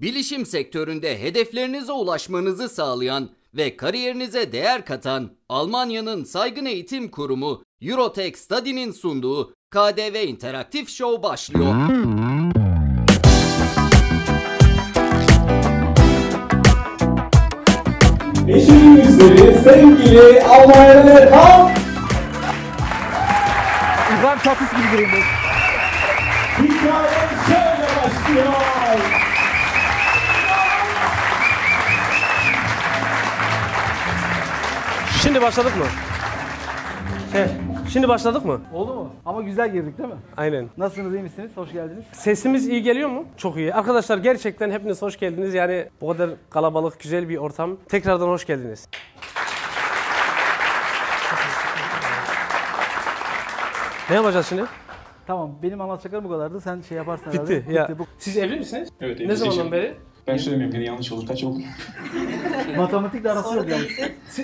Bilişim sektöründe hedeflerinize ulaşmanızı sağlayan ve kariyerinize değer katan Almanya'nın saygın eğitim kurumu Eurotech Study'nin sunduğu KDV interaktif show başlıyor. Eşinin yüzleri sevgili Almanya'da tam İbrahim Tatlıs gibi gireyim. hikaye şöyle başlıyor. Şimdi başladık mı? Şimdi başladık mı? Oldu mu? Ama güzel girdik değil mi? Aynen. Nasılsınız, iyi misiniz? Hoş geldiniz. Sesimiz iyi geliyor mu? Çok iyi. Arkadaşlar gerçekten hepiniz hoş geldiniz. Yani bu kadar kalabalık, güzel bir ortam. Tekrardan hoş geldiniz. Ne yapacağız şimdi? Tamam, benim anlatacaklarım bu kadardı. Sen şey yaparsın herhalde. Bitti. Ya. Siz evli misiniz? Evet, Ne evliyiz. zamandan beri? Ben söylemeyeyim, gene yanlış olur. Kaç oldu? Matematikle arası yok yani.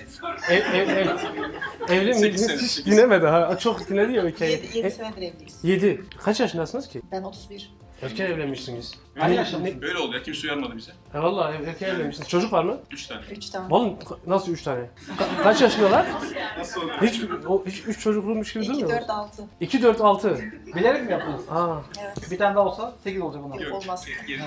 Evli miydiniz? sene. Hiç dinlemedi ha. Çok dinledi ya hikayeyi. 7 senedir evliyiz. 7. Kaç yaşındasınız ki? Ben 31. Erken evlenmişsiniz. Böyle oldu ya, kimse uyarmadı bize. Ha vallahi erken evlenmişsiniz. Çocuk var mı? 3 tane. 3 tane. Oğlum nasıl 3 tane? Kaç yaşındalar? Nasıl oldu? Hiç 3 çocukluymuş gibi 2, durmuyor 4, 6. 2, 4, 6. Bilerek mi yaptınız? Aa. Evet. Bir tane daha olsa 8 olacak bunlar. Yok. Olmaz.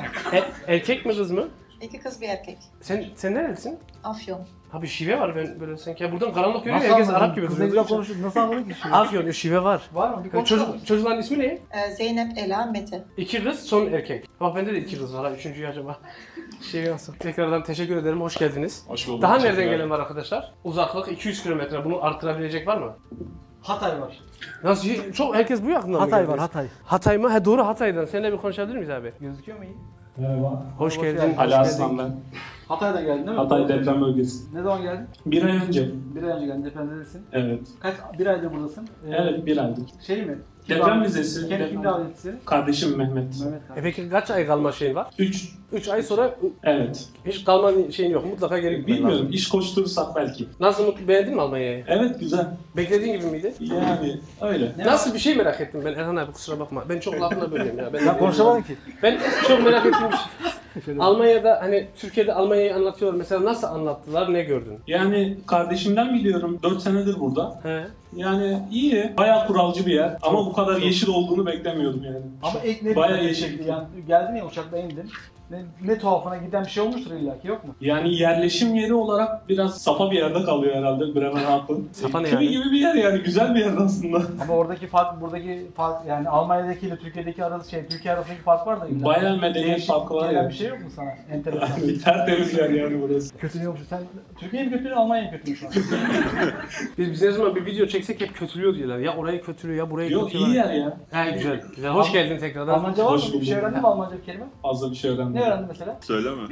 Erkek mi kız mı? 2 kız bir erkek. Sen nerelisin? Afyon. Ha bir şive var ben böyle sanki. Ya buradan karanlık görüyor herkes Arap gibi Kızla duruyor. güzel konuşuyor. Nasıl anladın ki şimdi? Afyon şive var. Var mı? Bir konuşalım. Çocukların ismi ne? Zeynep, Ela, Mete. 2 kız son erkek. Bak bende de 2 kız var ha. Üçüncüyü acaba. Şey nasıl? Tekrardan teşekkür ederim. Hoş geldiniz. Hoş bulduk. Daha nereden Teşekkürler. gelen var arkadaşlar? Uzaklık 200 kilometre. Bunu artırabilecek var mı? Hatay var. Nasıl? Çok herkes bu yakından mı Hatay var, geldiniz? Hatay. Hatay mı? Ha doğru Hatay'dan. Seninle bir konuşabilir miyiz abi? Gözüküyor mu iyi? Merhaba. Hoş Hoş geldin. geldin. Ali Aslan ben. Hatay'dan geldin değil mi? Hatay deprem bölgesi. Ne zaman geldin? 1 ay önce. Bir ay önce geldin. Depremdesin. Evet. Bir aydır buradasın. Evet, 1 aydır. Şey mi? Kim Deprem davet- vizesi. Kim davet etti seni? Kardeşim Mehmet. Mehmet abi. Peki kaç ay kalma şeyin var? 3. 3 ay sonra Evet. hiç kalma şeyin yok. Mutlaka geri gitmen Bilmiyorum, lazım. iş koşturursak belki. Nasıl mutlu beğendin mi Almanya'yı? Evet, güzel. Beklediğin gibi miydi? Yani öyle. Nasıl bir şey merak ettim ben Erhan abi kusura bakma. Ben çok lafına bölüyorum ya. Ya konuşamadın ki. Ben çok merak ettiğim bir şey. Almanya'da hani Türkiye'de Almanya'yı anlatıyorlar. Mesela nasıl anlattılar, ne gördün? Yani kardeşimden biliyorum, 4 senedir burada. He. Yani iyi, bayağı kuralcı bir yer. Ama bu kadar yeşil olduğunu beklemiyordum yani. Ama ilk ne Bayağı dikkatini yeşil. çekti? Yani geldin ya uçakla indin. Ne tuhafına giden bir şey olmuştur illa ki yok mu? Yani yerleşim yeri olarak biraz sapa bir yerde kalıyor herhalde Bremerhaven. Sapa ne Köy yani? gibi bir yer yani, güzel bir yer aslında. Ama oradaki fark, buradaki fark yani Almanya'daki ile Türkiye'deki arası Türkiye arasındaki fark var da illa. Bayağı medeniyet Değişik farkı var gelen ya. bir şey yok mu sana? Enteresan. Yani tertemiz yer yani burası. Kötülüyormuş. Sen Türkiye'yi mi kötülüyorsun, Almanya'yı mı kötülüyorsun şu an? Biz ne zaman bir video çeksek hep kötülüyor diyorlar. Ya orayı kötülüyor ya burayı Yok, kötülüyor. iyi yer ya. He güzel. Güzel. Hoş geldin tekrardan. Almanca var mı? Hoş Bir şey bulduk. öğrendin mi Almanca bir kelime? Fazla bir şey öğrenmedim. Ne öğrendin mesela? Söyleme.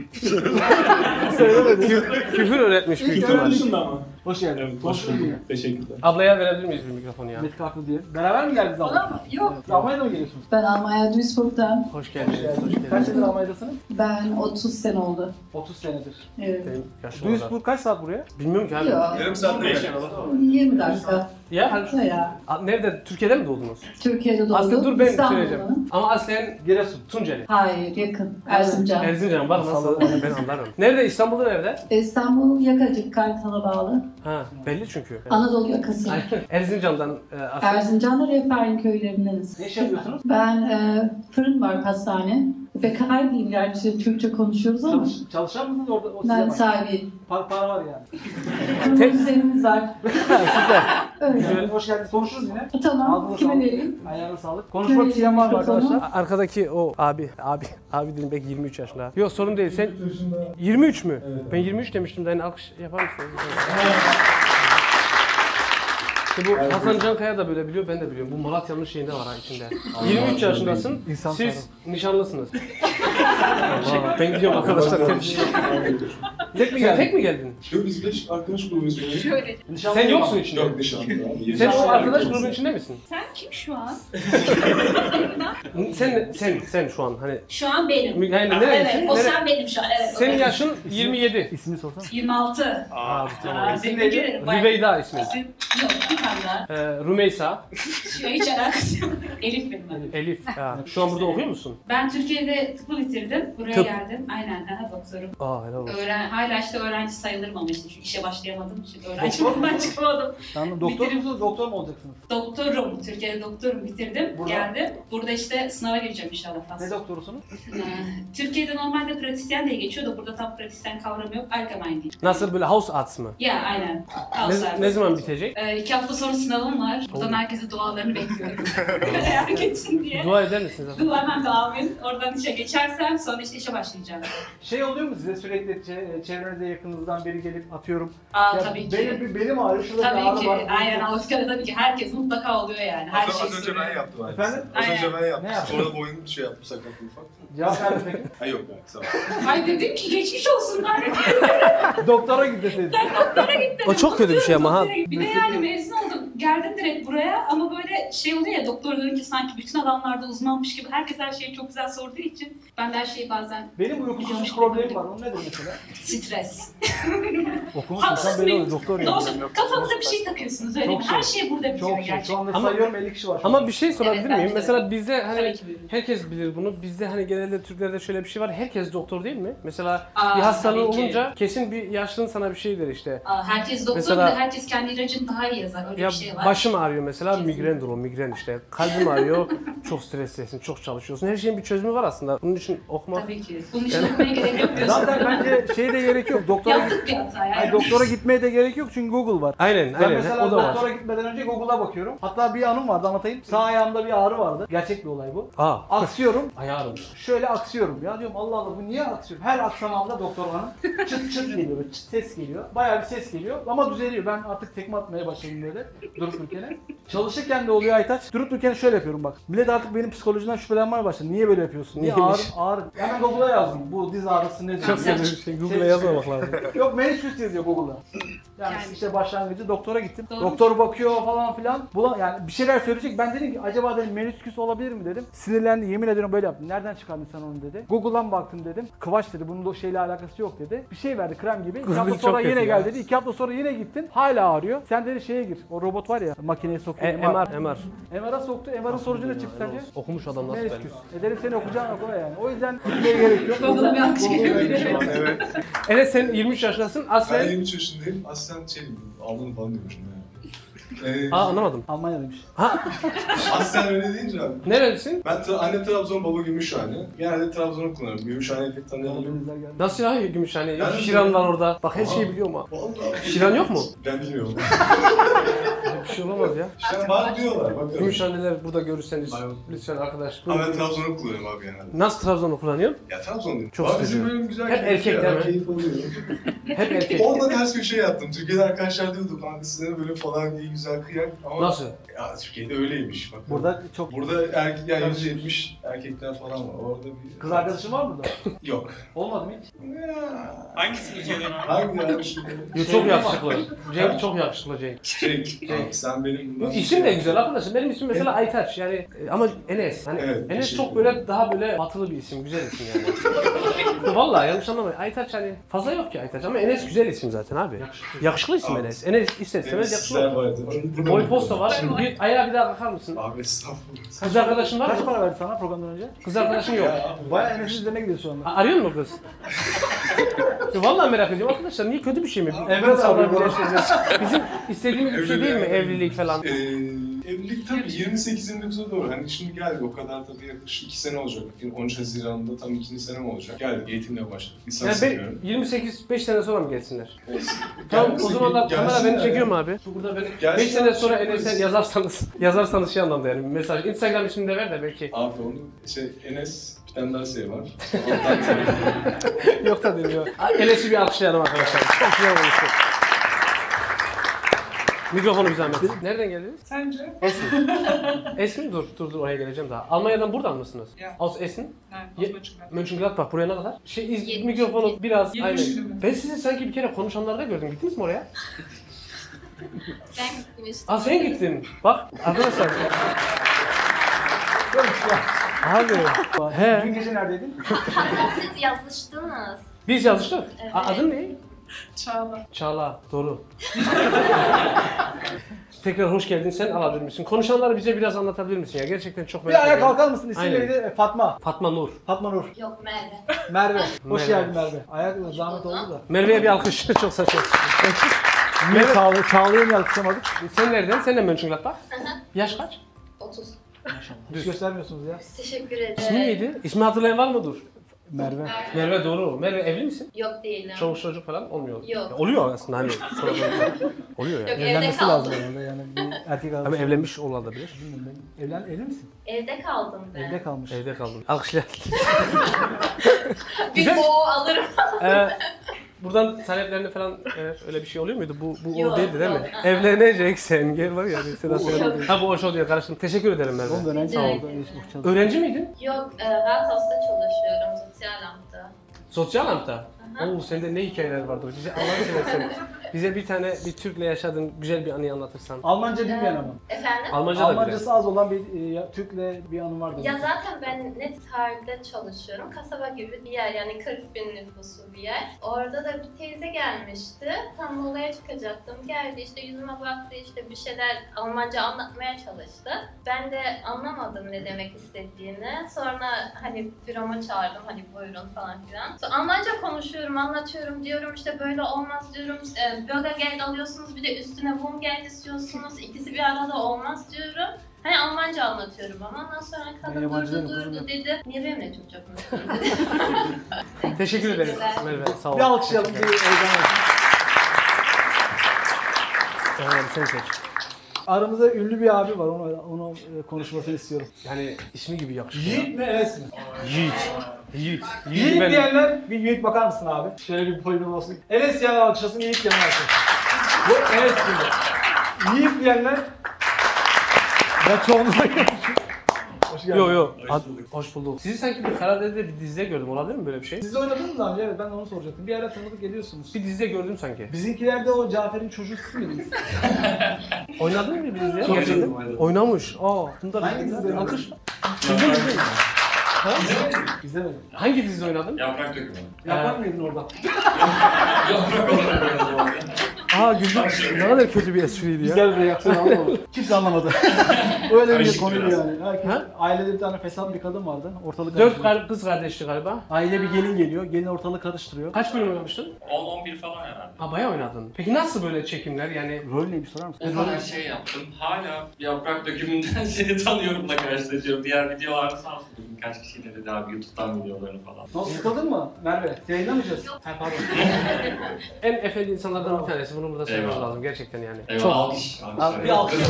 Küfür öğretmiş büyük Kültür ihtimalle. dışında ama. Hoş geldin. Evet, hoş bulduk. Teşekkürler. Ablaya verebilir miyiz bir mikrofonu ya? Metin Aklı diye. Beraber mi geldiniz Almanya'ya? mı? Yok. Almanya'da mı geliyorsunuz? Ben Almanya Duisburg'dan. Hoş geldiniz. Hoş Kaç geldiniz. senedir Almanya'dasınız? Ben 30 sene oldu. 30 senedir. Evet. Benim yaşım kadar. Duisburg kaç saat buraya? Bilmiyorum ki abi. Yok. Yarım saat değil. 20 dakika. Ya hani Ya. nerede? Türkiye'de mi doğdunuz? Türkiye'de doğdum. Aslında dur ben İstanbul'da. söyleyeceğim. Ama aslen Giresun. Tunceli. Hayır, yakın. Erzincan. Erzincan bak nasıl ben anlarım. Nerede? İstanbul'da nerede? İstanbul Yakacık, Kartal'a bağlı. Ha belli çünkü. Anadolu yakası. Erzincan'dan aslen. Erzincan'da Refahin köylerindeniz. Ne iş yapıyorsunuz? Ben fırın var, pastane. Ve kaydıyım gerçi Türkçe konuşuyoruz ama. Çalışan mısınız orada? O size Ben bak. sahibiyim. Para var yani. Fırın düzenimiz var. Süper. Öyle. Hoş geldiniz. Konuşuruz yine. Tamam, Ağzına kime sağlık. vereyim? Ayağına sağlık. Konuşmak isteyen var mı arkadaşlar? Arkadaki o abi dedim belki 23 yaşında. Yok sorun değil sen 23 mü? Ben 23 demiştim de hani alkış yapar mısın? İşte bu Hasan Cankaya da böyle biliyor, ben de biliyorum. Bu Malatya'nın şeyinde var ha içinde. 23 yaşındasın, İnsan siz nişanlısınız. Ben gidiyorum arkadaşlar. Tek mi geldin? Tek mi geldin? Yok, biz 5 arkadaş grubuyuz böyle. Şöyle. Sen yoksun içinde. Yok, nişanlı. Sen o arkadaş grubun içinde misin? Sen kim şu an? Sen şu an hani Şu an benim. yani neredesin? Evet, o sen benim şu an. Evet. Senin yaşın 27. İsmini sorsana. 26. Tebrik ederim. Rüveyda ismi. İsim yok, bir tane daha. Rümeysa, Hiç alakası yok. Elif benim adım. Elif. Ha. Şu an burada okuyor musun? Ben Türkiye'de tıpı bitirdim. Buraya Buraya geldim. Aynen. Doktorum. Aa helal olsun. Hala işte öğrenci sayılırım ama işte çünkü işe başlayamadım. Şimdi öğrenciliğimden çıkamadım. Tamam, doktor musunuz, doktor mu olacaksınız? Doktorum. Türkiye'de doktorum. Bitirdim. Burada? Geldim. Burada işte sınava gireceğim inşallah fazla. Ne doktorusunuz? Türkiye'de normalde pratisyen diye geçiyor da burada tam pratisyen kavramı yok. Allgemein değil. Nasıl böyle house arts mı? Ya aynen. Ne zaman bitecek? 2 hafta sonra sınavım var. Buradan herkese dualarını bekliyorum. Eğer geçsin diye. Dua eder misiniz? Hemen de amin. Oradan işe geçersem sonra işte işe başlayacağım. Şey oluyor mu size sürekli çevrenizde yakınınızdan biri gelip atıyorum? Tabii ki. Benim ağrı, şurada bir Tabii ağrı ki. var. Aynen Avustralya'da tabii ki herkes mutlaka oluyor yani. Her şey Az önce ben yaptım aynısını. Efendim? Az önce ben Ne yaptım. yaptın? Sonra boynum şey yaptım, sakatlı ufak. Cevap verdi peki. Ha yok yani, sağ ol. Ay dedim ki geçmiş olsunlar. Doktora git deseydin. Doktora gittim. O çok kötü bir şey ama ha. Bir de yani mezun oldum. Geldim direkt buraya ama böyle şey oluyor ya doktorların ki sanki bütün alanlarda uzmanmış gibi herkes her şeyi çok güzel sorduğu için ben de her şeyi bazen Benim uykusuzluk problemim var. O nedir mesela? stres. Okumuş Haksız insan böyle mıyım? olur. Doktor Doğru. yani. Kafanıza bir şey takıyorsunuz öyle mi? Çok Her şey. şey burada bitiyor Çok şey. Şu gerçekten. anda Ama- sayıyorum 50 kişi var. Ama bir şey sorabilir Evet, miyim? bence de. Mesela bizde hani Tabii ki biliyorum. herkes bilir bunu. Bizde hani genelde Türklerde şöyle bir şey var. Herkes doktor değil mi? Mesela Aa, bir hastalığın tabii ki. olunca kesin bir yaşlının sana bir şey der işte. Herkes doktor Mesela- bir de herkes kendi ilacını daha iyi yazar. Öyle Ya bir şey var. başım ağrıyor mesela Kesin. migrendir o migren işte. Kalbim ağrıyor. Çok streslisin, çok çalışıyorsun. Her şeyin bir çözümü var aslında. Bunun için okumak. Tabii ki. Bunun için okumaya gerek yok diyorsun. Zaten bence şeye de gerek yok. Yaptık bir hata yani. Ay, doktora gitmeye de gerek yok çünkü Google var. Aynen, Ben aynen. mesela O da var. doktora gitmeden önce Google'a bakıyorum. Hatta bir anım vardı, anlatayım. Sağ ayağımda bir ağrı vardı. Gerçek bir olay bu. Aa, Aksıyorum. ayağı ağrımış. Şöyle aksıyorum. Ya diyorum Allah Allah bu niye aksıyorum? Her aksamamda doktor bana çıt çıt geliyor. Böyle çıt ses geliyor. Bayağı bir ses geliyor ama düzeliyor. Ben artık tekme atmaya başladım böyle durup dururken. Çalışırken de oluyor Aytaç. Durup dururken şöyle yapıyorum bak. Millet artık benim psikolojiden şüphelenmeye başladı. Niye böyle yapıyorsun? Niye ağrı Niyeymiş? ağrı? Hemen Google'a yazdım. Bu diz ağrısı nedir? Çok güzel bir şey. Google'a yazmamak lazım. Yok menisküs yazıyor Google'da. Yani Yani. işte başlangıcı doktora gittim. Doğru. Doktor bakıyor falan filan. Yani bir şeyler söyleyecek. Ben dedim ki acaba dedim menisküs olabilir mi dedim. Sinirlendi. Yemin ediyorum böyle yaptım. Nereden çıkardın sen onu dedi. Google'dan baktım dedim. Kıvaç dedi. Bunun şeyle alakası yok dedi. Bir şey verdi krem gibi. 2 hafta Google sonra çok yine kötü gel ya. dedi. 2 hafta sonra yine gittin. Hala ağrıyor. Sen dedi şeye gir. O robot var ya makineye sokuyor. MR. MR'a soktu. MR'ın sonucu ne çıktı sence? Okumuş adam nasıl Menisküs. Ederim seni okuyacağın okula yani. O yüzden gitmeye gerek yok. Google'a bir alkış Şu an evet. Evet sen 23 yaşındasın. Ben Aslen... 23 yaşındayım. Aslen aldım falan diyormuşum yani. Aa anlamadım. Almanya'daymış. Aslen öyle deyince abi. Nerelisin? Ben anne Trabzon, baba Gümüşhane. Genelde Trabzon'u kullanıyorum. Gümüşhane'yi pek tanıyamadım. Denizler geldi. Nasıl ya Gümüşhane? Yok Ben- Şiran var orada. Bak her şeyi biliyorum ha. Vallahi. Şiran yok mu? Ben bilmiyorum. Bir şey olamaz ya. Şiran var diyorlar. Bakalım. Gümüşhaneler burada görürseniz Aynen. lütfen arkadaş. Ama ben Trabzon'u kullanıyorum abi genelde. Nasıl Trabzon'u kullanıyorsun? Ya Trabzon'dayım. Çok Abi bizim seviyorum. bölüm güzel. Hep keyif erkekler ya, mi? Keyif alıyorum. Hep erkek. Orada ters köşe yaptım. Türkiye'de arkadaşlar diyordu kanka size bölüm falan iyi güzel kıyak. Ama Nasıl? ya Türkiye'de öyleymiş. Bak. Burada çok Burada yani %70 erkekler falan var. Orada bir... kız arkadaşın var mı burada? Yok. Olmadı mı hiç? Hangisini soruyorsun? Hangi abi? Yo, çok yakışıklı. Cenk çok yakışıklı Cenk. Abi sen benim bundan... İsim de güzel arkadaşım. Benim ismim mesela Aytaç yani ama Enes. Hani Evet, Enes teşekkür çok böyle daha böyle batılı bir isim, güzel isim yani. Vallahi yanlış anlamayın. Aytaç hani fazla yok ki Aytaç ama Enes güzel isim zaten abi. Yakışıklı isim Abi. Enes. Enes ister istemez Sizler yakışıklı. vardı. Boy posta var. Bir ayağa bir daha bakar mısın? Abi estağfurullah. Kız arkadaşın var Kaç mı? para verdi sana programdan önce? Kız arkadaşın yok. Bayağı Enes'in üzerine gidiyor şu anda. Arıyor mu kız? Ya vallahi merak ediyorum arkadaşlar niye kötü bir şey mi? Emre de İnsanlar arıyor. birleştireceğiz. Bizim istediğimiz bir şey değil mi evlilik falan? Evlilik tabii 28'inde doğru. Hani şimdi geldik o kadar tabii yaklaşık 2 sene olacak. 13 Haziran'da tam 2. senem olacak. Geldik eğitimle başladık. Lisans Yani yapıyorum. 5 sene sonra mı gelsinler? Tamam o zamanlar kamera beni çekiyor mu abi? Burada beni 5 Gelsinler, sene sonra yaparız. Enes'e yazarsanız şey anlamda yani bir mesaj. Instagram ismini de ver de belki. Abi onu Enes bir tane daha şey var. Ondan tabii. Yok da demiyor. Enes'i bir alkışlayalım arkadaşlar. Çok güzel olmuştu. Mikrofonu bir zahmet. Nereden geldiniz? Sence? Esin. Esin dur oraya geleceğim daha. Almanya'dan buradan mısınız? Ya. Aus Essen? Nein, aus Mönchengladbach. Mönchengladbach buraya ne kadar? Yetmiş. Mikrofonu biraz 70 aynen. kilometre. Ben sizi sanki bir kere konuşanlarda gördüm. Gittiniz mi oraya? Ben gittim işte. Aa sen gittin. Bak arkadaşlar. Abi. Dün He. gece neredeydin? Siz yazıştınız. Biz yazıştık. Evet. Adın ne? Çağla. Çağla, doğru. Tekrar hoş geldin. Sen alabilir misin? Konuşanları bize biraz anlatabilir misin ya? Gerçekten çok merak Bir ayağa ediyorum. kalkar mısın? İsmi Aynen. neydi? Fatma. Fatma Nur. Fatma Nur. Yok Merve. Merve. Hoş Merve. geldin Merve. Ayak zahmet oldu da. Merve'ye bir alkış. Çok saçma. Niye Çağla'ya niye alkışlamadık? Sen nereden? Sen de Mönchengladbach. Yaş kaç? 30. Hiç göstermiyorsunuz ya. Teşekkür ederim. İsmi neydi? İsmi hatırlayan var mıdır? Merve. Merve, doğru. Merve evli misin? Yok değilim. Çocuk falan olmuyor. Yok. Ya, oluyor aslında hani. Oluyor yani. Yok, evde Evlenmesi kaldım. lazım herhalde yani. Bir erkek Ama arkadaş. evlenmiş olabilir. Bilmiyorum ben. Evli misin? Evde kaldım ben. Evde kalmış. Evde kaldım. Alkışlayalım. Bir boğu alırım. Buradan taleplerini falan öyle bir şey oluyor muydu? Bu Yok, o değildi değil mi? yok. Evleneceksen gel var ya. Ha bu o şey oluyor. Karıştım. Teşekkür ederim Merve. Onun dönem Rica sağ oldu. ederim. Hiç boş Öğrenci miydin? Yok, Rathhaus'ta çalışıyorum. Sosyal amtta. Sosyal amta. Oo sende ne hikayeler vardır. Bize Allah'ını seversen. Bize bir Türk'le yaşadığın güzel bir anıyı anlatırsan. Almanca bilmeyen ama. Efendim? Almanca da Almancası az olan bir Türk'le bir anı vardı. Ya zaten ben net tarihte çalışıyorum. Kasaba gibi bir yer, yani 40 bin nüfuslu bir yer. Orada da bir teyze gelmişti. Tam molaya çıkacaktım. Geldi işte yüzüme baktı, işte bir şeyler Almanca anlatmaya çalıştı. Ben de anlamadım ne demek istediğini. Sonra hani büroma çağırdım, hani buyurun falan filan. Sonra Almanca konuşuyorum, anlatıyorum, diyorum işte böyle olmaz diyorum. Bürgergeld alıyorsunuz, bir de üstüne Wohngeld istiyorsunuz. İkisi bir arada olmaz diyorum. Hani Almanca anlatıyorum ama ondan sonra kadın durdu dedi. Niye benimle Türkçe konuşuyorsun dedi. Teşekkür ederiz Merve. Sağ ol. Bir alkışlayalım. Bir heyecan olsun. Evet, sen seç. Aramızda ünlü bir abi var. Onu konuşmasını istiyorum. Yani ismi gibi yakışıyor. Yiğit mi Enes mi? Yiğit. Yiğit. Yiğit ben- diyenler bir Yiğit bakar mısın abi? Şöyle bir polinom olsun. Enes diyenler alkışlasın, Yiğit diyenler alkışlasın. Bu Enes gibi. Yiğit diyenler ben çoğunluğuna hoş geldin. Yo. Hoş bulduk. Sizi sanki bir Karadeniz'de bir dizide gördüm. Olabilir mi böyle bir şey? Siz de oynadınız mı daha önce? Evet, ben de onu soracaktım. Bir ara tanıdık geliyorsunuz. Bir dizide gördüm sanki. Bizimkilerde o Cafer'in çocuğu siz miydiniz? Oynadın mı bir dizide? Çok Gerçekten. oynadım. Oynamış. Bunda Hangi dizide alkış. oynadın? Sizde mi? Ha? İzlemedim. Hangi dizide oynadın? Yaprak dökümü. Yapar mıydın orada? Yaprak olarak. Güzel. Ne kadar kötü bir espriydi ya. Güzel bir reaksiyon alamadım. Kimse anlamadı. Öyle bir Karışık konuydu biraz. yani. Herkes, Ha? ailede bir tane fesat bir kadın vardı. Ortalık 4 karıştırıyor. kız kardeşti galiba. Aile bir gelin geliyor. Gelin ortalığı karıştırıyor. Kaç bölüm oynamıştın? 10-11 falan herhalde. Bayağı oynadın. Peki nasıl böyle çekimler yani? Rol neymiş sorar mısın? O kadar şey yaptım. Hala yaprak dökümünden seni tanıyorum da karşılaşıyorum. Diğer videolarda sağ olsun. Birkaç kişiyle de daha bir YouTube'dan videolarını falan. Nasıl sıkıldın mı Merve? Yayınlamayacağız. Ha pardon. En efendi insanlardan bir tanesi. Bunu burada söylememiz Eyvallah. lazım gerçekten yani. Eyvallah, alkış. Abi bir alkış.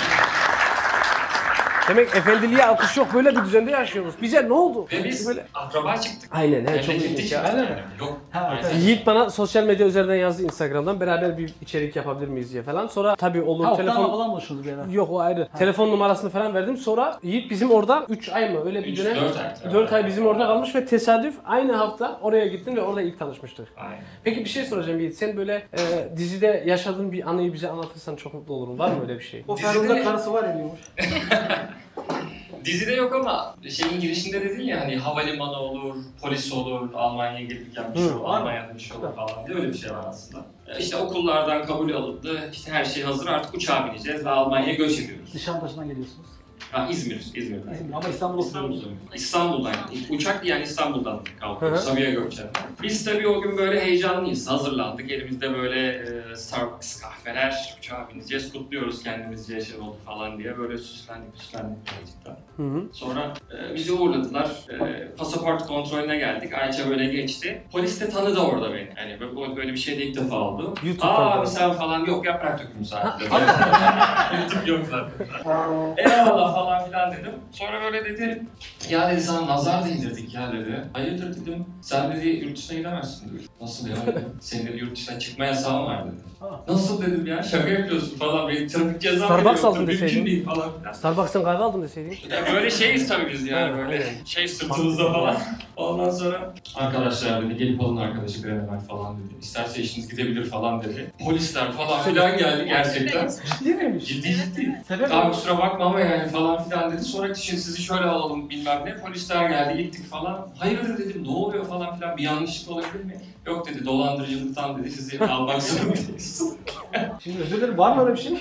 Demek efendiliğe alkış yok. Böyle bir düzende yaşıyoruz. Bize ne oldu? Ve biz Böyle... akraba çıktık. Aynen. Çok Memleketlik ilginç ya. yani. Yok. Ha, Aynen. evet. Yiğit bana sosyal medya üzerinden yazdı Instagram'dan. Beraber bir içerik yapabilir miyiz diye falan. Sonra tabii olur. Ha telefon falan buluştunuz bir ara. Yok o ayrı. Telefon numarasını falan verdim. Sonra Yiğit bizim orada 3 ay mı? Öyle bir 3, dönem. 4 ay. 4 ay bizim orada kalmış ve tesadüf aynı hafta oraya gittim ve orada ilk tanışmıştık. Aynen. Peki bir şey soracağım Yiğit. Sen böyle dizide yaşadığın bir anıyı bize anlatırsan çok mutlu olurum. Var mı öyle bir şey? O Ferun'da karısı var ya diyormuş. Dizide yok ama şeyin girişinde dedin ya hani havalimanı olur, polis olur, Almanya'ya gelirken bir şey olur, Almanya'da bir şey olur falan diye öyle bir şey var aslında. İşte okullardan kabul alındı, işte her şey hazır artık uçağa bineceğiz ve Almanya'ya göç ediyoruz. Nişantaşı'ndan geliyorsunuz. Ha, İzmir'den. İzmir. Ama İstanbul'da oturuyoruz. İstanbul'dan. Uçak yani İstanbul'dan Hı kalkıyor. hı. Sabiha Gökçen'den. Biz tabii o gün böyle heyecanlıyız. Hazırlandık. Elimizde böyle Starbucks kahveler. Uçağa bineceğiz. Kutluyoruz kendimizce yaşam oldu falan diye. Böyle süslendik gerçekten. Sonra bizi uğurladılar. Pasaport kontrolüne geldik. Ayça böyle geçti. Polis de tanıdı orada beni. Yani böyle bir şey de ilk defa oldu. YouTube'dan Abi sen falan yok yaprak dökümü sadece. YouTube yok zaten. Eyvallah falan filan dedim. Sonra böyle dedi, ya dedi sana nazar değdirdik ya dedi. Hayırdır dedim, sen dedi yurt dışına gidemezsin dedi. Nasıl ya dedi. Senin dedi yurt dışına çıkma yasağın var dedi. Nasıl dedim ya, şaka yapıyorsun falan, bir trafik cezam Starbucks aldın mümkün deseydin. değil falan filan. Starbucks'tan kahve aldım deseydin. Ya böyle şeyiz tabii biz yani Ha, böyle aynen. şey sırtımızda falan. Ondan sonra arkadaşlar dedi gelip alın arkadaşı bir hemen falan dedi. İsterse işiniz gidebilir falan dedi. Polisler falan filan geldi gerçekten. Ciddi miymiş? Ciddi ciddi. Sebep Abi mi? kusura bakma ama yani falan falan filan dedi. Sonra şimdi sizi şöyle alalım bilmem ne. Polisler geldi, gittik falan. Hayırdır dedim, ne oluyor falan filan, bir yanlışlık olabilir mi? Yok dedi, dolandırıcılıktan dedi, sizi almak zorundayız. Şimdi özür dilerim, var mı öyle bir şey?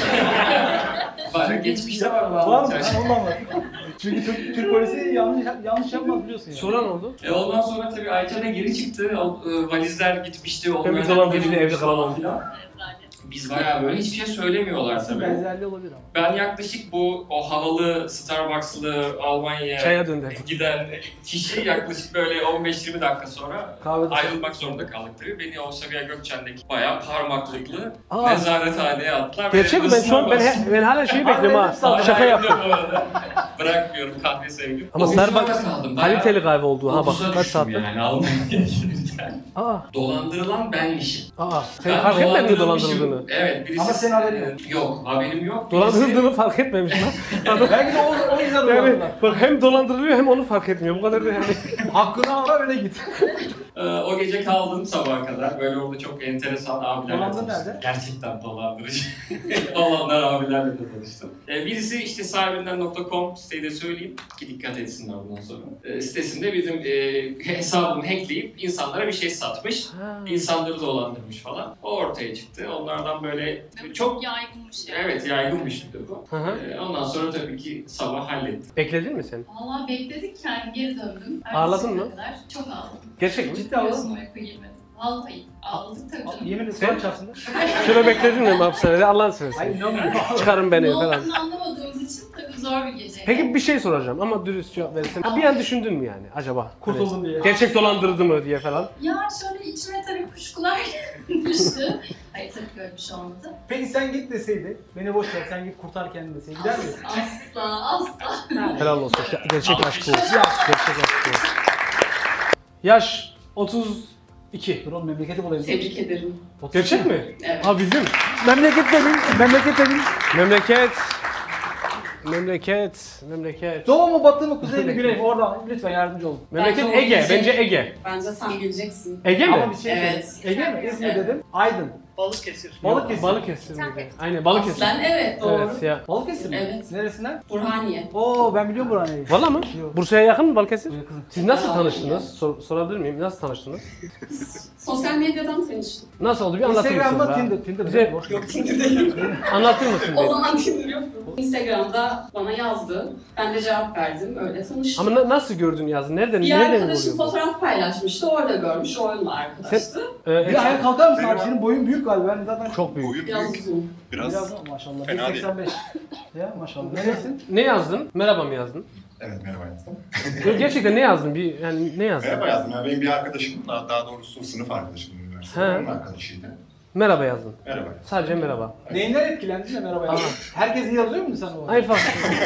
Var, geçmişte var. Var mı? Ondan var. Çünkü Türk polisi yanlış yapmaz biliyorsun yani. Sonra ne oldu? Ondan sonra tabii Ayça da geri çıktı. Valizler gitmişti. Ben bir dolandırıcıyla evli kalamam. Biz bayağı böyle hiçbir şey söylemiyorlar tabii. Benzerliği olabilir ama. Ben yaklaşık o havalı Starbucks'lı Almanya'ya Çaya döndü. giden kişi yaklaşık böyle 15-20 dakika sonra Kahvede ayrılmak zorunda kaldık tabii. Beni o Sabiha Gökçen'deki bayağı parmaklıklı Aa. nezarethaneye attılar. Gerçek mi? Ben şu an ben hala şeyi bekliyorum ha. Şaka yaptım. Bırakmıyorum kahve sevgim. Ama Starbucks kaldım. kaliteli kahve oldu. Ha bak Dokuza kaç düştüm saattir. yani Almanya'ya gelirken. Aa. Dolandırılan benmişim. Aa. Sen fark etmedin mi dolandırıldığını? Evet. Birisi... Ama senin haberin yok. Yok, haberim yok. Dolandırıldığını fark etmemiş lan. Belki de o yüzden Yani dolandılar. bak hem dolandırılıyor hem onu fark etmiyor. Bu kadar da yani. Hakkını al öyle git. O gece kaldım sabaha kadar. Böyle orada çok enteresan abilerle Dolandın tanıştım. nerede? Gerçekten dolandırıcı olanlar abilerle de tanıştım. Birisi işte sahibinden.com siteyi de söyleyeyim ki dikkat etsinler bundan sonra. Sitesinde bizim hesabımı hackleyip insanlara bir şey satmış. İnsanları dolandırmış falan. O ortaya çıktı. Onlardan böyle çok yaygınmış yani. Evet, yaygınmış bir de bu. Hı hı. Ondan sonra tabii ki sabah hallettim. Bekledin mi sen? Valla bekledik yani geri döndüm. Ağladın mı? Kadar. Çok ağladım. Gerçek mi? Ciddi ağladın mı? Uyku girmedim. Vallahi ağladık tabii canım. Yemin ederim Sen- sonra çarpsın. Şöyle bekledin mi hapishanede? Allah'ını seversen. Hayır inanmıyorum. Çıkarın beni Ne falan. olduğunu anlamadığımız için tabii zor bir gece. Peki bir şey soracağım ama dürüst cevap verirsen. Bir an düşündün mü yani acaba? Kurtuldun Hani diye. Gerçek dolandırdı mı diye falan. Ya şöyle içime tabii kuşkular düştü. Hayır tabii böyle bir şey olmadı. Peki sen git deseydi, beni boş ver sen git kurtar kendini deseydi gider miydin? Asla. Helal olsun. Gerçek aşk bu. Gerçek aşk bu. Yaş 32. Dur oğlum memleketi bulayım. Tebrik ederim. Gerçek mi? Evet. Ha bildim. Memleket dedim, memleket dedim. Memleket. Doğu mu, batı mı, kuzey mi, güney mi? Oradan lütfen yardımcı olun. Memleket Bence Ege. o bilecek. Bence Ege. Bence sen bileceksin. Ege mi? Ama bir şey Evet. söyleyeyim. Ege mi? İzmir Evet. dedim. Aydın. Balıkesir. Balıkesir. Balıkesir miydi? Aynen Balıkesir. Aslen evet doğru. Evet ya. Balıkesir mi? Evet. Neresinden? Burhaniye. Oo ben biliyorum buranı. Valla mı? Yok. Bursa'ya yakın mı Balıkesir? Yakın. Siz nasıl tanıştınız? Sorabilir miyim? Nasıl tanıştınız? Sosyal medyadan tanıştım. Nasıl oldu? Bir anlatır mısınız? Instagram'da bana? Tinder Bize boş. Yok Tinder'da yok. anlatır mısın? O beni? zaman Tinder yoktu. Instagram'da bana yazdı. Ben de cevap verdim. Öyle tanıştık. Ama nasıl gördün yazı? Nereden Bir nereden arkadaşım vuruyor bu? fotoğraf paylaşmıştı. Orada görmüş. O onunla arkadaştı. Bir ayağa kalkar mısın abi? Senin boyun büyük galiba. Ben zaten Çok büyük. Biraz uzun. biraz maşallah. Fena değil. 1.85. Ya maşallah. Neresin? Ne yazdın? Merhaba mı yazdın? Evet merhaba yazdım. Yok, gerçekten ne yazdın? Bir yani ne yazdın? Merhaba yazdım. Yani benim bir arkadaşım, daha doğrusu sınıf arkadaşım üniversitede. He. Onun arkadaşıydı. Merhaba yazdın. Merhaba. Sadece merhaba. Neyinden etkilendin de merhaba ya? Herkes yazıyor mu sen o? Hayır fark.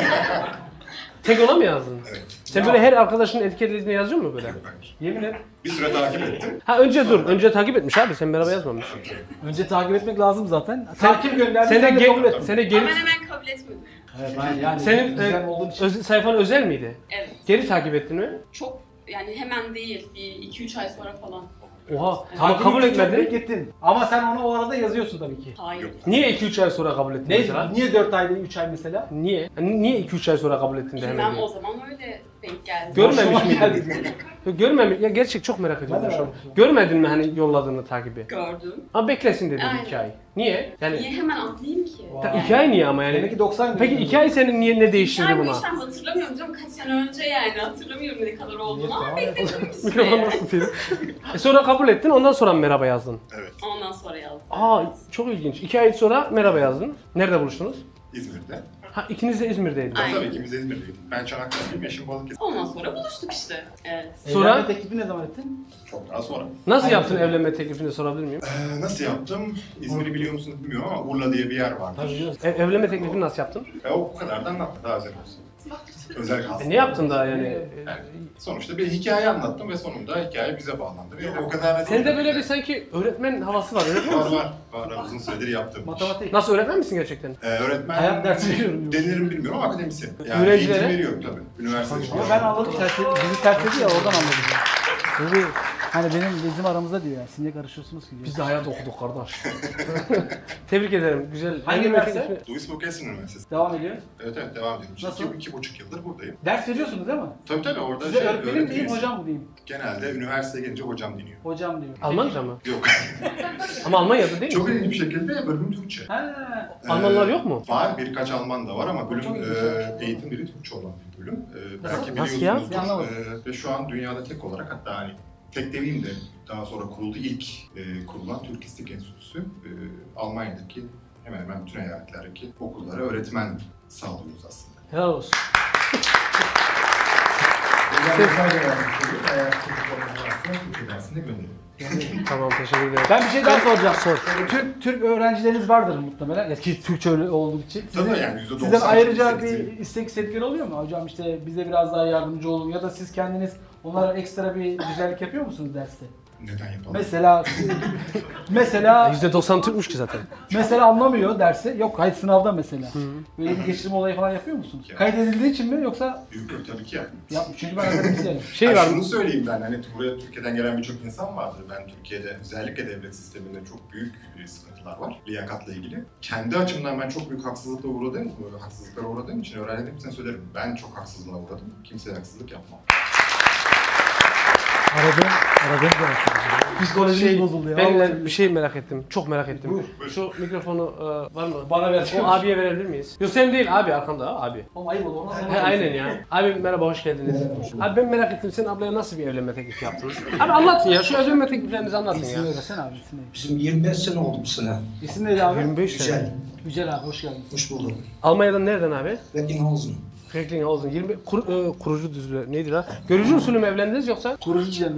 Tek ona mı yazdın? Evet. Sen böyle her arkadaşının etiketlerini yazıyor mu böyle? Yok, hayır. Yemin et. Bir süre takip ettim. Ha önce dur. Önce takip etmiş abi. Sen merhaba yazmamış. Önce takip etmek lazım zaten. Takip gönderdin. Sen de kabul ettin. sen de geri hemen kabul etmedim. Evet ben yani senin güzel olduğun için. sayfan özel miydi? Evet. Geri takip ettin mi? Çok yani hemen değil. Bir 2-3 ay sonra falan. Oha. Ama Takip kabul ettin, etmedin. çok gittin. Ama sen onu o arada yazıyorsun tabii ki. Hayır. Niye 2-3 ay sonra kabul ettin Ne? mesela? Niye 4 ayda 3 ay mesela? Niye? Hani niye 2-3 ay sonra kabul ettin de hemen? Bilmem diye? o zaman öyle denk geldi. Görmemiş Boşuma miydin? geldi. Yok, görmemiş. Ya gerçek çok merak ediyorum Ben de şu an. merak ediyorum. Görmedin mi hani yolladığını takibi? Gördüm. Ama beklesin dedi Aynen. 2 ay. Niye? Yani Niye hemen atlayayım ki? Vay. 2 ay niye ama Demek yani? ki 90 gün. Peki 2 ay senin niye ne değiştirdi Yani bu buna? işlem hatırlamıyorum canım kaç sene önce yani hatırlamıyorum ne kadar olduğunu ama Tamam, bekledim bir Mikrofonu süre. nasıl tutayım? Sonra kabul ettin ondan sonra merhaba yazdın. Evet. Ondan sonra yazdım. Aa çok ilginç. 2 ay sonra merhaba yazdın. Nerede buluştunuz? İzmir'de. Ha ikiniz de İzmir'deydiniz. Aynen. Tabii ikimiz de İzmir'deydik. Ben Çanakkale'deyim, eşim Balıkesir. Ondan sonra buluştuk işte. Evet. Sonra- Evlenme teklifi ne zaman ettin? Çok daha sonra. Nasıl yaptın evlenme teklifini sorabilir miyim? Nasıl yaptım? İzmir'i biliyor musunuz bilmiyorum ama Urla diye bir yer vardır. Tabii biliyorsun. Evlenme teklifini nasıl yaptın? O kadar da anlattı, daha özel olsun. Özel kalsın. Ne yaptın daha yani? Yani sonuçta bir hikaye anlattım ve sonunda hikaye bize bağlandı. Ve o kadar da Sende böyle bir sanki öğretmen havası var. Öğretmen var misin? var uzun süredir yaptığım iş. Matematik. Nasıl öğretmen misin gerçekten? Öğretmen Hayat dersi veriyorum. denirim bilmiyorum ama akademisyen. Yani Öğrencilere? eğitim veriyorum tabii. Üniversite Ama ben anladım. Bizi ters dedi ya oradan anladım. Tabii. Hani bizim aramızda diyor ya. Siz niye karışıyorsunuz ki diyor. Biz de hayat okuduk kardeş. Tebrik ederim. Güzel. Hangi üniversite? Louis Bocassin Üniversitesi. Devam ediyor. Evet devam ediyorum. Nasıl? 2,5 yıldır buradayım. Ders veriyorsunuz değil mi? Tabii orada Size öğretmenim diyeyim, öğretmeniz. hocam mı diyeyim? Genelde üniversiteye gelince hocam deniyor. Hocam diyor. Almanca mı? Yok. Ama Almanya'da değil mi? Çok ilginç bir şekilde bölümüm Türkçe. Ha. Almanlar yok mu? Var, birkaç Alman da var ama Çok bölüm ilginç. eğitim dili Türkçe olan bir bölüm. Belki Nasıl ya? biliyorsunuzdur. Anlamadım. Ve şu an dünyada tek olarak, hatta hani tek demeyeyim de daha sonra kuruldu, ilk kurulan Türk İstik Enstitüsü. Almanya'daki hemen hemen bütün eyaletlerdeki okullara öğretmen sağlıyoruz aslında. Helal olsun. Tamam, teşekkür ederim. Ben bir şey daha soracağım. Sor. Türk öğrencileriniz vardır muhtemelen. Ya ki Türkçe öyle olduğu için. Tabii yani %90 Sizden ayrıca istekli. bir istek istedikleri oluyor mu? Hocam işte bize biraz daha yardımcı olun ya da siz kendiniz onlara ekstra bir güzellik yapıyor musunuz derste? Neden yapalım? Mesela %90 Türkmüş ki zaten. mesela anlamıyor dersi. Yok kayıt sınavda mesela. Böyle bir geçirme olayı falan yapıyor musunuz? Ya. Kaydedildiği için mi yoksa Yok tabii ki yapmıyoruz. ya çünkü ben akademisyenim. Şey var Şunu mı? söyleyeyim ben, hani buraya Türkiye'den gelen birçok insan vardır. Ben Türkiye'de özellikle devlet sisteminde çok büyük sıkıntılar var liyakatla ilgili. Kendi açımdan ben çok büyük haksızlıklara uğradığım için öğrencilerin hepsine söylerim. Ben çok haksızlığa uğradım. Kimseye haksızlık yapmam. Aradım psikolojimiz bozuldu ya. Ben bir şey merak ettim. Çok merak ettim. Buyur. Şu mikrofonu var mı? Bana ver. O abiye verebilir miyiz? Yok sen değil abi, arkanda abi. Oğlum ayıp oldu. He, aynen ya. Abi merhaba, hoş geldiniz. Abi ben merak ettim, sen ablaya nasıl bir evlenme teklifi yaptın? Abi anlatın ya, şu evlenme tekliflerinizi anlatın ya. İsim öğretsen abi isim neydi? Bizim 25 sene oldu bu sene. İsim neydi abi? 25 sene. Güzel. Yücel abi hoş geldin. Hoş bulduk. Almanya'dan nereden abi? Recklinghausen. Recklinghausen. 20 kurucu düzlü neydi la? Görücü usulü mü evlendiniz yoksa? Kurucu cennet.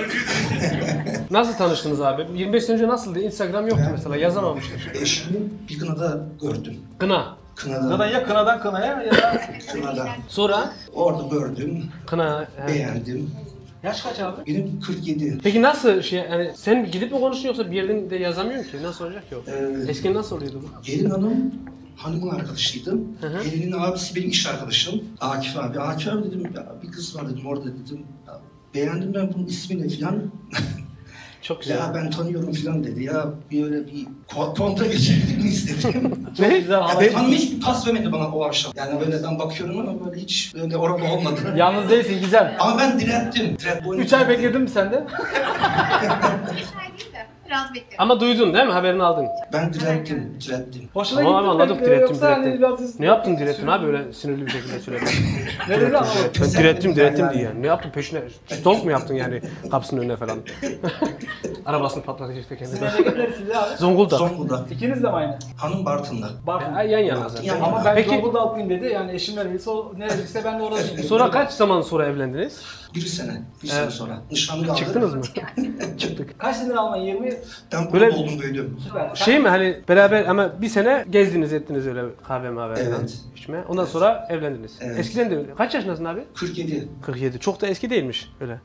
Nasıl tanıştınız abi? 25 sene önce nasıldı? Instagram yoktu mesela, yazamamıştır. Eşimi bir kınada gördüm. Kına. Kınada. Ya kınadan kınaya ya da Kınada. Sonra? Orada gördüm. Kına. he. Beğendim. yaş kaç abi? Benim 47. Peki nasıl yani sen gidip mi konuşuyorsun yoksa bir yerden de yazamıyorsun ki? Nasıl olacak ki o? Eskiden nasıl oluyordu bu? Gelin hanım hanımın arkadaşıydı. Hı. Gelinin abisi benim iş arkadaşım. Akif abi. Akif abi dedim ya bir kız var dedim orada dedim. Ya, beğendim ben bunun ismini falan. Çok güzel. Ya ben tanıyorum falan dedi. Ya böyle bir kontra geçirdik mi istedim. Ne? Güzel Hanım hiç pas vermedi bana o akşam. Yani böyle ben bakıyorum ama böyle hiç böyle orada olmadı. Yalnız değilsin güzel. Ama ben direttim. 3 ay bekledin mi sen de? 5 ay değil de biraz bekledim. Ama duydun değil mi? Haberini aldın. Ben direttim. Hoşuna Tamam abi, anladık, direttim, yoksa hani direttim. biraz Ne yaptın direttin abi öyle sinirli bir şekilde söyledin. Ne dedi ama? Ben direttim diye. Ne yaptın peşine? Stalk mu yaptın yani kapısının önüne falan? Arabasını patlatacak da kendine. Memleket neresi abi? Zonguldak. Zonguldak. İkiniz de mi aynı? Hanım Bartın'da. Bartın. Yan yana zaten. Yan Ama ben Peki- Zonguldak'lıyım dedi. Yani eşim nereliyse o nereliyse ben de orasıyım. Sonra kaç zaman sonra evlendiniz? Bir sene sonra. Nişanlı aldık. Çıktınız mı? Çıktık. Kaç senedir Almanya? 20? Ben Böyle- burada oldum büyüdüm. Süper. Şey mi hani beraber ama bir sene gezdiniz ettiniz öyle kahve mavi falan Evet. içme. Ondan sonra evlendiniz. Evet. Eskiden de öyle. Kaç yaşındasın abi? 47. 47. Çok da eski değilmiş öyle.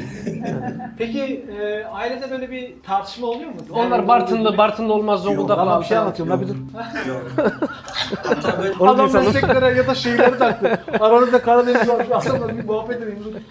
Peki ailede böyle bir tartışma oluyor mu? Onlar Bartın'da olmaz, Zonguldak'la. Ama bir şey anlatıyorum la bir dur. Hatta böyle Onu Adam diyorsan- mesleklere ya da şeyleri taktı. Aranızda Karadeniz var. Şu adamla bir muhabbet edeyim. Dur.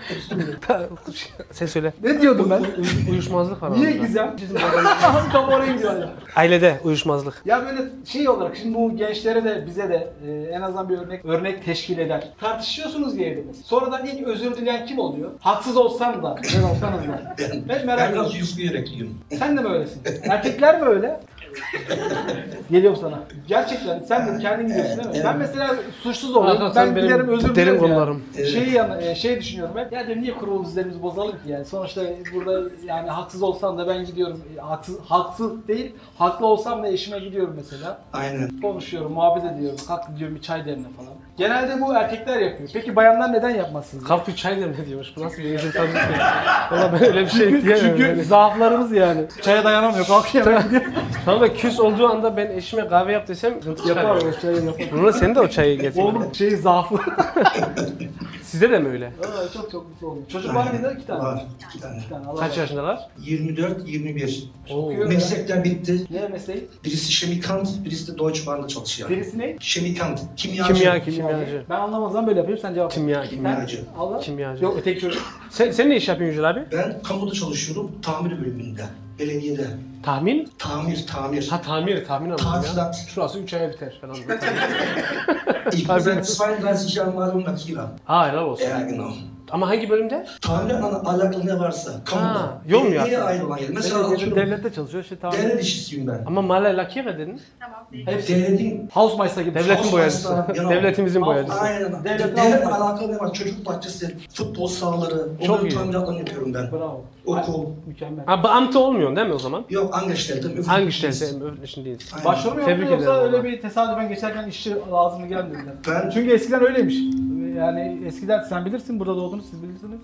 Sen söyle. Ne diyordum ben? Uyuşmazlık var. Niye aramızda. gizem? Tam oraya gidiyor ya. Ailede uyuşmazlık. Ya böyle şey olarak şimdi bu gençlere de bize de en azından bir örnek teşkil eder. Tartışıyorsunuz diye evde mesela. Sonradan ilk özür dileyen kim oluyor? Haksız olsan da, ben olsanız da. Ben merak ben ediyorum. biraz yüzlü yürekliyim. Sen de mi öylesin? Erkekler mi öyle? Geliyorum sana. Gerçekten sen de kendin gidiyorsun değil mi? Evet. Ben mesela suçsuz olayım. Arkadaşlar Ben benim giderim özür derin dilerim konularım. ya. Şey düşünüyorum ben. Ya diyorum niye kurulu düzenimizi bozalım ki yani? Sonuçta burada yani haksız olsam da ben gidiyorum. Haksız değil, haklı olsam da eşime gidiyorum mesela. Aynen. Konuşuyorum, muhabbet ediyorum. Kalk gidiyorum bir çay demle falan. Genelde bu erkekler yapıyor. Peki bayanlar neden yapmazsınız? Kalk bir çay demle diyormuş. Bu nasıl bir İngilizce tarzı şey? Valla ben öyle bir şey diyemem. Çünkü yani. zaaflarımız yani. Çaya dayanamıyor, kalkıyor hemen gidiyor. Tamam Orada küs olduğu anda ben eşime kahve yap desem Yapar o çayı yapar. Bruno sen de o çayı getir. Oğlum zaafı. Sizde de mi öyle? Çok çok mutlu oldum. Çocuk var mıydı? 2 tane. Var. 2 tane. Kaç yaşındalar? 24, 21. Oo. Meslekler bitti. Ne mesleği? Birisi Chemikant, birisi de Deutsche Bahn'da çalışıyor. Birisi ne? Chemikant, kimyacı. Kimyacı. Ben anlamazsam böyle yapıyorum, sen cevap ver. Kimyacı. Allah. Kimyacı. Yok öteki çocuk. Sen ne iş yapıyorsun Yücel abi? Ben kamuda çalışıyorum, tamir bölümünde. Belediyede. Tahmin? Tamir. Ha tamir anladım ya. Tadilat. Şurası 3 aya biter falan. Ich bin seit 32 Jahren Malung Lackierer. Ha helal olsun. Ja, genau. Ama hangi bölümde? Tamirle alakalı ne varsa, kamuda. yol mu Belediyeye yaptın? ait olan yer. Mesela atıyorum, Devlette çalışıyor. Tamam. devlet işçisiyim ben. Ama Malle Lakire dedin. Devletin Housemeister gibi. Devletin boyacısı. Genau. Devletimizin boyacısı. Aynen. Devletin Devletle alakalı. alakalı ne var? Çocuk bahçesi, futbol sahaları, Çok onların iyi. tamiratlarını yapıyorum ben. Bravo. Okul. Mükemmel. Ha Beamte olmuyorsun değil mi o zaman? Yok, Angestellte. Hangi işlerse öfleşin değil. Başvuru mu Tebrik yaptın yoksa ederim öyle valla. bir tesadüfen geçerken işçi lazım gelmediler? Ben, Çünkü eskiden öyleymiş. Yani eskiden sen bilirsin, burada doğdunuz, siz bilirsiniz.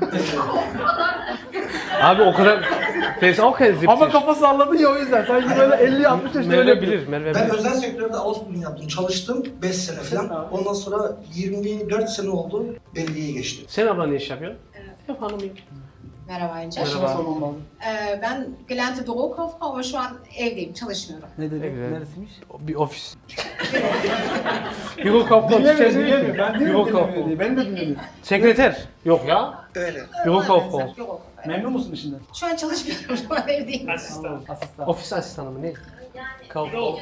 Abi o kadar... Neyse o kadar ziptir. Ama kafa salladın ya o yüzden. Sanki böyle 50-60 yaşında öyle Merve yapıyor. bilir, Merve ben bilir. özel sektörde Ausbildung yaptım. Çalıştım 5 sene falan. Ondan sonra 24 sene oldu. Belediyeye geçtim. Sen abla ne iş yapıyorsun? Yok hanımıyım. Merhaba Ece. Merhaba. Ben gelernte Bürokauffrau ama şu an evdeyim, çalışmıyorum. Ne dedi? güzel. Neresiymiş? Bir ofis. Bürokauffrau. Dinlemiyor. Ben dinlemiyorum. Bürokauffrau. Ben de dinlemiyorum. Sekreter. Yok ya. Öyle. Bürokauffrau. Bürokauffrau. Memnun musun işinden? Şu an çalışmıyorum, şu an evdeyim. Asistan. Ofis asistanı mı ne? Kauffrau.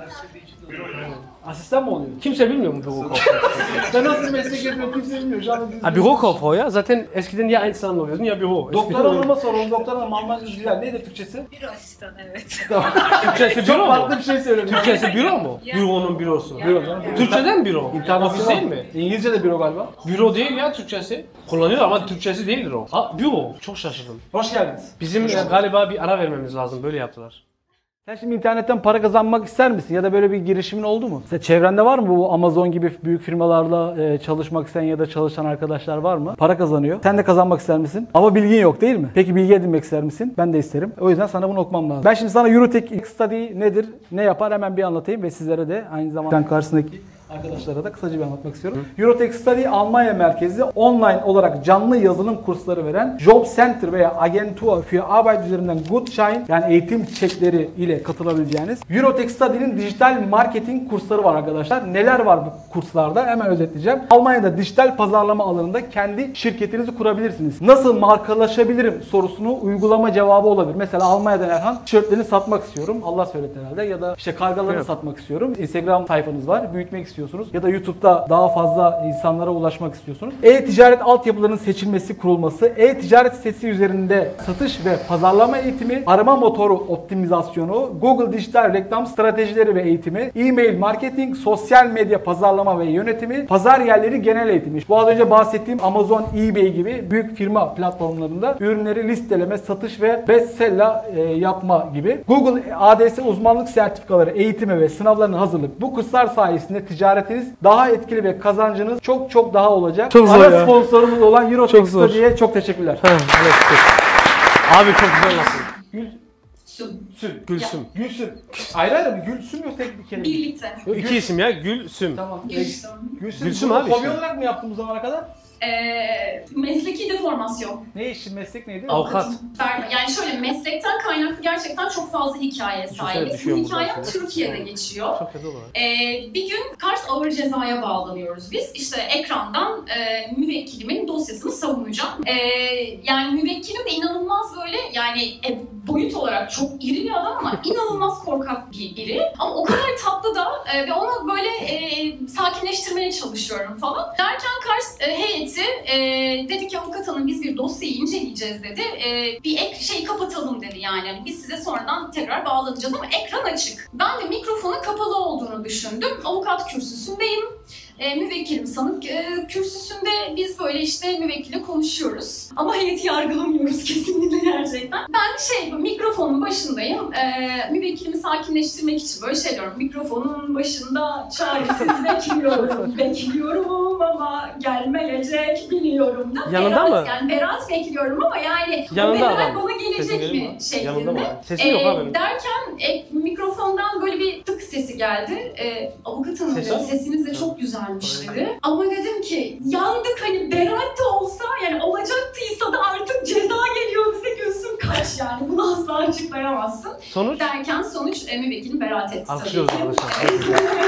Asistan mı oluyor? Kimse bilmiyor mu Bürokauffrau? Ben nasıl meslek yapıyorum kimse bilmiyor. Şu an Ha Bürokauffrau ya. Zaten eskiden ya Einstein oluyordun ya büro. Doktor hanıma soralım. Doktor hanım Almanca güzel. Neydi Türkçesi? Büro asistanı evet. Türkçesi Çok büro farklı mu? bir şey söyledim. Türkçesi büro mu? Büronun bürosu. Büro canım. Türkçeden büro. Ofis İnternasyonel değil mi? İngilizce de büro galiba. Büro değil ya Türkçesi. Kullanıyor ama Türkçesi değildir o. Ha büro. Çok şaşırdım. Hoş geldiniz. Bizim galiba bir ara vermemiz lazım. Böyle yaptılar. Sen şimdi internetten para kazanmak ister misin? Ya da böyle bir girişimin oldu mu? Mesela çevrende var mı bu Amazon gibi büyük firmalarla çalışmak isteyen ya da çalışan arkadaşlar var mı? Para kazanıyor. Sen de kazanmak ister misin? Ama bilgin yok değil mi? Peki bilgi edinmek ister misin? Ben de isterim. O yüzden sana bunu okumam lazım. Ben şimdi sana Eurotech Study nedir, ne yapar hemen bir anlatayım ve sizlere de aynı zamanda karşısındaki arkadaşlara da kısaca bir anlatmak istiyorum. Eurotech Study Almanya merkezli online olarak canlı yazılım kursları veren Job Center veya Agentur für Arbeit üzerinden Gutschein yani eğitim çekleri ile katılabileceğiniz Eurotech Study'nin dijital marketing kursları var arkadaşlar. Neler var bu kurslarda? Hemen özetleyeceğim. Almanya'da dijital pazarlama alanında kendi şirketinizi kurabilirsiniz. Nasıl markalaşabilirim sorusunu uygulama cevabı olabilir. Mesela Almanya'dan Erhan tişörtlerini satmak istiyorum. Allah söyletti herhalde. Ya da işte kargalarını satmak istiyorum. Instagram sayfanız var. Büyütmek istiyorsunuz. Ya da YouTube'da daha fazla insanlara ulaşmak istiyorsunuz. E-ticaret altyapılarının seçilmesi, kurulması, e-ticaret sitesi üzerinde satış ve pazarlama eğitimi, arama motoru optimizasyonu, Google dijital reklam stratejileri ve eğitimi, e-mail marketing, sosyal medya pazarlama ve yönetimi, pazar yerleri genel eğitimi. Bu az önce bahsettiğim Amazon, eBay gibi büyük firma platformlarında ürünleri listeleme, satış ve bestseller yapma gibi. Google ADS uzmanlık sertifikaları, eğitimi ve sınavlarına hazırlık. Bu kurslar sayesinde ticaretiniz daha etkili ve kazancınız çok çok daha olacak. Çok zor Ana ya. sponsorumuz olan Eurotech Study'ye çok teşekkürler. Evet. Abi çok güzel lafın. Gülsüm. Gülsüm. Gülsüm. Ayrı ayrı mı? Gülsüm yok tek bir kelime. Birlikte. Yok, İki isim ya. Gülsüm. Tamam. Gülsüm. Gülsüm Bunu abi. Hobi olarak mı yaptın bu zamana kadar? Mesleki deformasyon. Ne işin meslek neydi? Avukat. Yani şöyle meslekten kaynaklı gerçekten çok fazla hikayeye sahibiz. Bu düşüyorum hikayem buradan sonra. Türkiye'de geçiyor. Çok kötü olur. Bir gün Kars Ağır Ceza'ya bağlanıyoruz biz. İşte ekrandan müvekkilimin dosyasını savunacağım. Yani müvekkilim de inanılmaz böyle yani boyut olarak çok iri bir adam ama inanılmaz korkak biri. Ama o kadar tatlı da ve onu böyle sakinleştirmeye çalışıyorum falan. Derken Kars heyeti dedi ki avukat hanım biz bir dosyayı inceleyeceğiz dedi. Bir şeyi kapatalım dedi yani. Biz size sonradan tekrar bağlanacağız ama ekran açık. Ben de mikrofonun kapalı olduğunu düşündüm. Avukat kürsüsündeyim. Müvekkilim sanık kürsüsünde biz böyle işte müvekkile konuşuyoruz. Ama heyeti yargılamıyoruz kesinlikle gerçekten. Ben mikrofonun başındayım. Müvekkilimi sakinleştirmek için böyle şey diyorum. Mikrofonun başında çaresiz bekliyorum. ama gelmeyecek biliyorum da. Yanında Berat, mı? Yani Berat bekliyorum ama yani Yanında o Berat adam. bana gelecek mi Yanında mı? şeklinde. Sesi yok abi. Derken mikrofondan böyle bir tık sesi geldi. Avukat hanım dedi, sesiniz de çok güzelmiş dedi. Ama dedim ki yandık, hani Berat da olsa yani olacaktıysa da artık ceza geliyor bize, gözüm kaç yani. Bunu asla açıklayamazsın. Sonuç? Derken sonuç müvekkilim beraat etti tabii Alkışlıyoruz ki. arkadaşlar.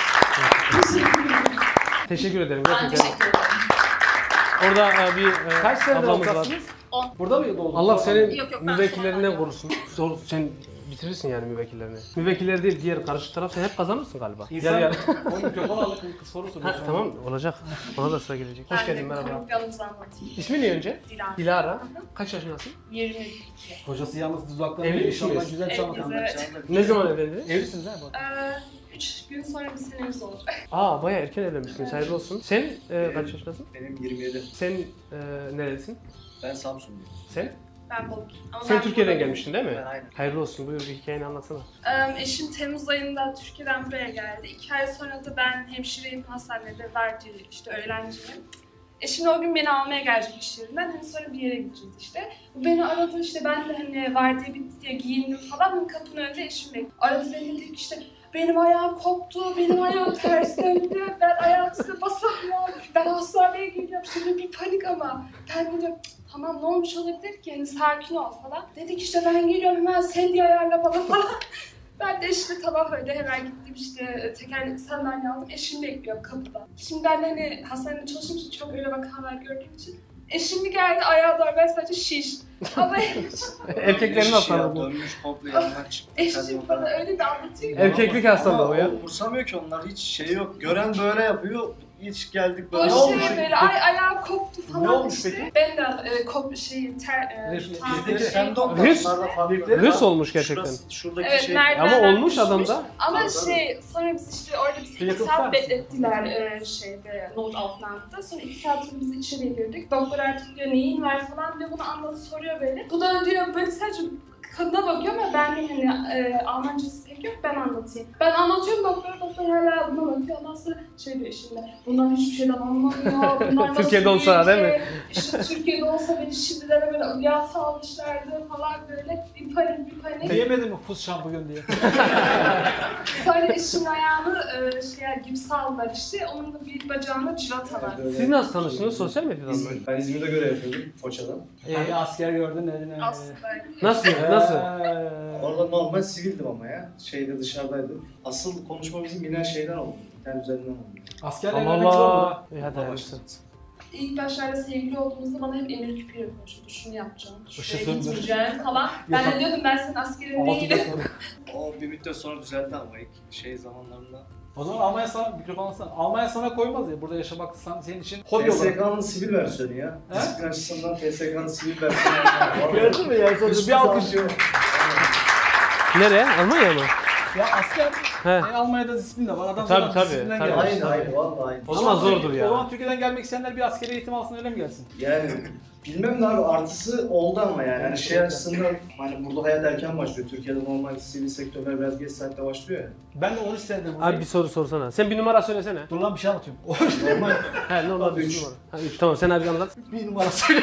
Teşekkür ederim. Ben Gerçekten. teşekkür ederim. Orada bir Kaç senedir ablamız var. avukatsınız? 10. Burada mı doğdunuz? Allah senin Yok, ben müvekkillerinden korusun. Sen bitirirsin yani müvekkillerini. Müvekkiller değil, diğer karşı taraf, sen hep kazanırsın galiba. İnsan Yani. o mikrofon aldık soru soruyor. Ha, tamam olacak. Ona da sıra gelecek. Hoş geldin, merhaba. Konuklarımızı anlatayım. İsmin ne önce? Dilara. Dilara. Kaç yaşındasın? 22. Hocası yalnız dudaklarını Evli inşallah misiniz? güzel çalmadan. Evet. Ne zaman evlendiniz? Evlisiniz ha bak. 3 gün sonra bir senemiz olacak. Aa, bayağı erken evlenmişsiniz. Hayırlı olsun. Sen kaç yaşındasın? Benim 27. Sen neredesin? Ben Samsunluyum. Sen? Ben Balık. Sen Türkiye'den gelmiştin değil mi? Ben aynen. Hayırlı olsun. Buyur bir hikayeni anlatsana. Eşim Temmuz ayında Türkiye'den buraya geldi. 2 ay sonra da ben hemşireyim, hastanede verdiği işte öğrenciyim. Eşim o gün beni almaya gelecek iş yerinden. Hani sonra bir yere gideceğiz işte. Bu beni aradı işte, ben de hani vardiya bitti diye giyindim falan. Kapının önünde eşim bekliyor. Aradı beni, dedi ki işte benim ayağım koptu, benim ayağım ters döndü, ben ayağım üstüne basamıyorum, ben hastaneye gidiyorum, şimdi bir panik ama. Ben dedim tamam ne olmuş olabilir ki, yani sakin ol falan. Dedik işte ben geliyorum hemen sedye ayarla bana falan. Ben de işte tamam öyle hemen gittim işte tekerlekli sandalye aldım, eşim bekliyor kapıda. Şimdi ben de hani hastanede çalıştığım için çok öyle vakalar gördüğüm için. Eşim bir geldi ayağa doğru, ben sadece şiş. Ama Erkeklerin hastalığı bu. Dönmüş komple yandan çıktı. eşim bana öyle de anlatıyor. Erkeklik hastalığı o ya. Umursamıyor ki onlar, hiç şey yok. Gören böyle yapıyor. Hiç geldik böyle. O şey böyle ayağım koptu falan. Ne olmuş işte. peki? Ben de Rüs olmuş gerçekten. Şuradaki evet, şey. Ama olmuş adamda. Ama şey sonra biz işte orada bizi 2 saat beklettiler şeyde not altlarında. Sonra 2 saat sonra biz içeri girdik. Doktor artık diyor neyin var falan diyor, bunu anladı soruyor böyle. Bu da diyor böyle sadece kadına bakıyor ama ben de hani Almancası pek yok, ben anlatayım. Ben anlatıyorum, doktor hala buna bakıyor. Ondan sonra şey diyor şimdi, bunlar hiçbir şeyden anlamıyor. Bunlar nasıl Türkiye'de olsa değil mi? İşte Türkiye'de olsa beni şimdilere böyle ameliyat almışlardı falan böyle bir panik. Diyemedin mi fuz şampiyon diye? Sonra eşimin ayağını gips aldılar işte, onun da bir bacağına civata var. Siz nasıl tanıştınız? Sosyal medyadan mı? Ben İzmir'de görev yapıyordum Foça'dan. Asker gördün ne? Aslında. Nasıl? Nasıl? Orada normal sivildim ama ya. Şeyde dışarıdaydım. Asıl konuşma bizim binen şeyden oldu. İnternet üzerinden oldu. Askerle Allah evlenmek zor mu? Allah. Hadi hayırlısı. İlk başlarda sevgili olduğumuzda bana hep emir küpüyle konuşuyordu. Şunu yapacağım, şuraya Işık gitmeyeceğim falan. Ben de diyordum ben senin askerin değilim. O bir müddet sonra düzeldi ama ilk şey zamanlarında. O zaman Almanya sana mikrofon alsana. Almanya sana koymaz ya, burada yaşamak senin için hobi olarak. TSK'nın sivil versiyonu ya. Disiplin açısından TSK'nın sivil versiyonu. Gördün mü ya? Bir alkış. Nereye? Almanya mı? Ya asker, He. Almanya'da disiplin de var. Adam Tabii, sana tabii, disiplinden tabii. gelmiş. Aynı vallahi. O zaman zordur ya. O zaman Türkiye'den gelmek isteyenler bir askeri eğitim alsın, öyle mi gelsin? Yani bilmem de abi, artısı oldu ama yani. Hani şey açısından hani burada hayat erken başlıyor. Türkiye'de normal sivil sektörler biraz geç saatte başlıyor ya. Ben de 13 senedir buradayım. Abi bir soru sorsana. Sen bir numara söylesene. Dur lan bir şey anlatıyorum. Normal. He normal Abi, bir üç. numara. Ha, 3 tamam sen abi anlat. Bir numara söyle.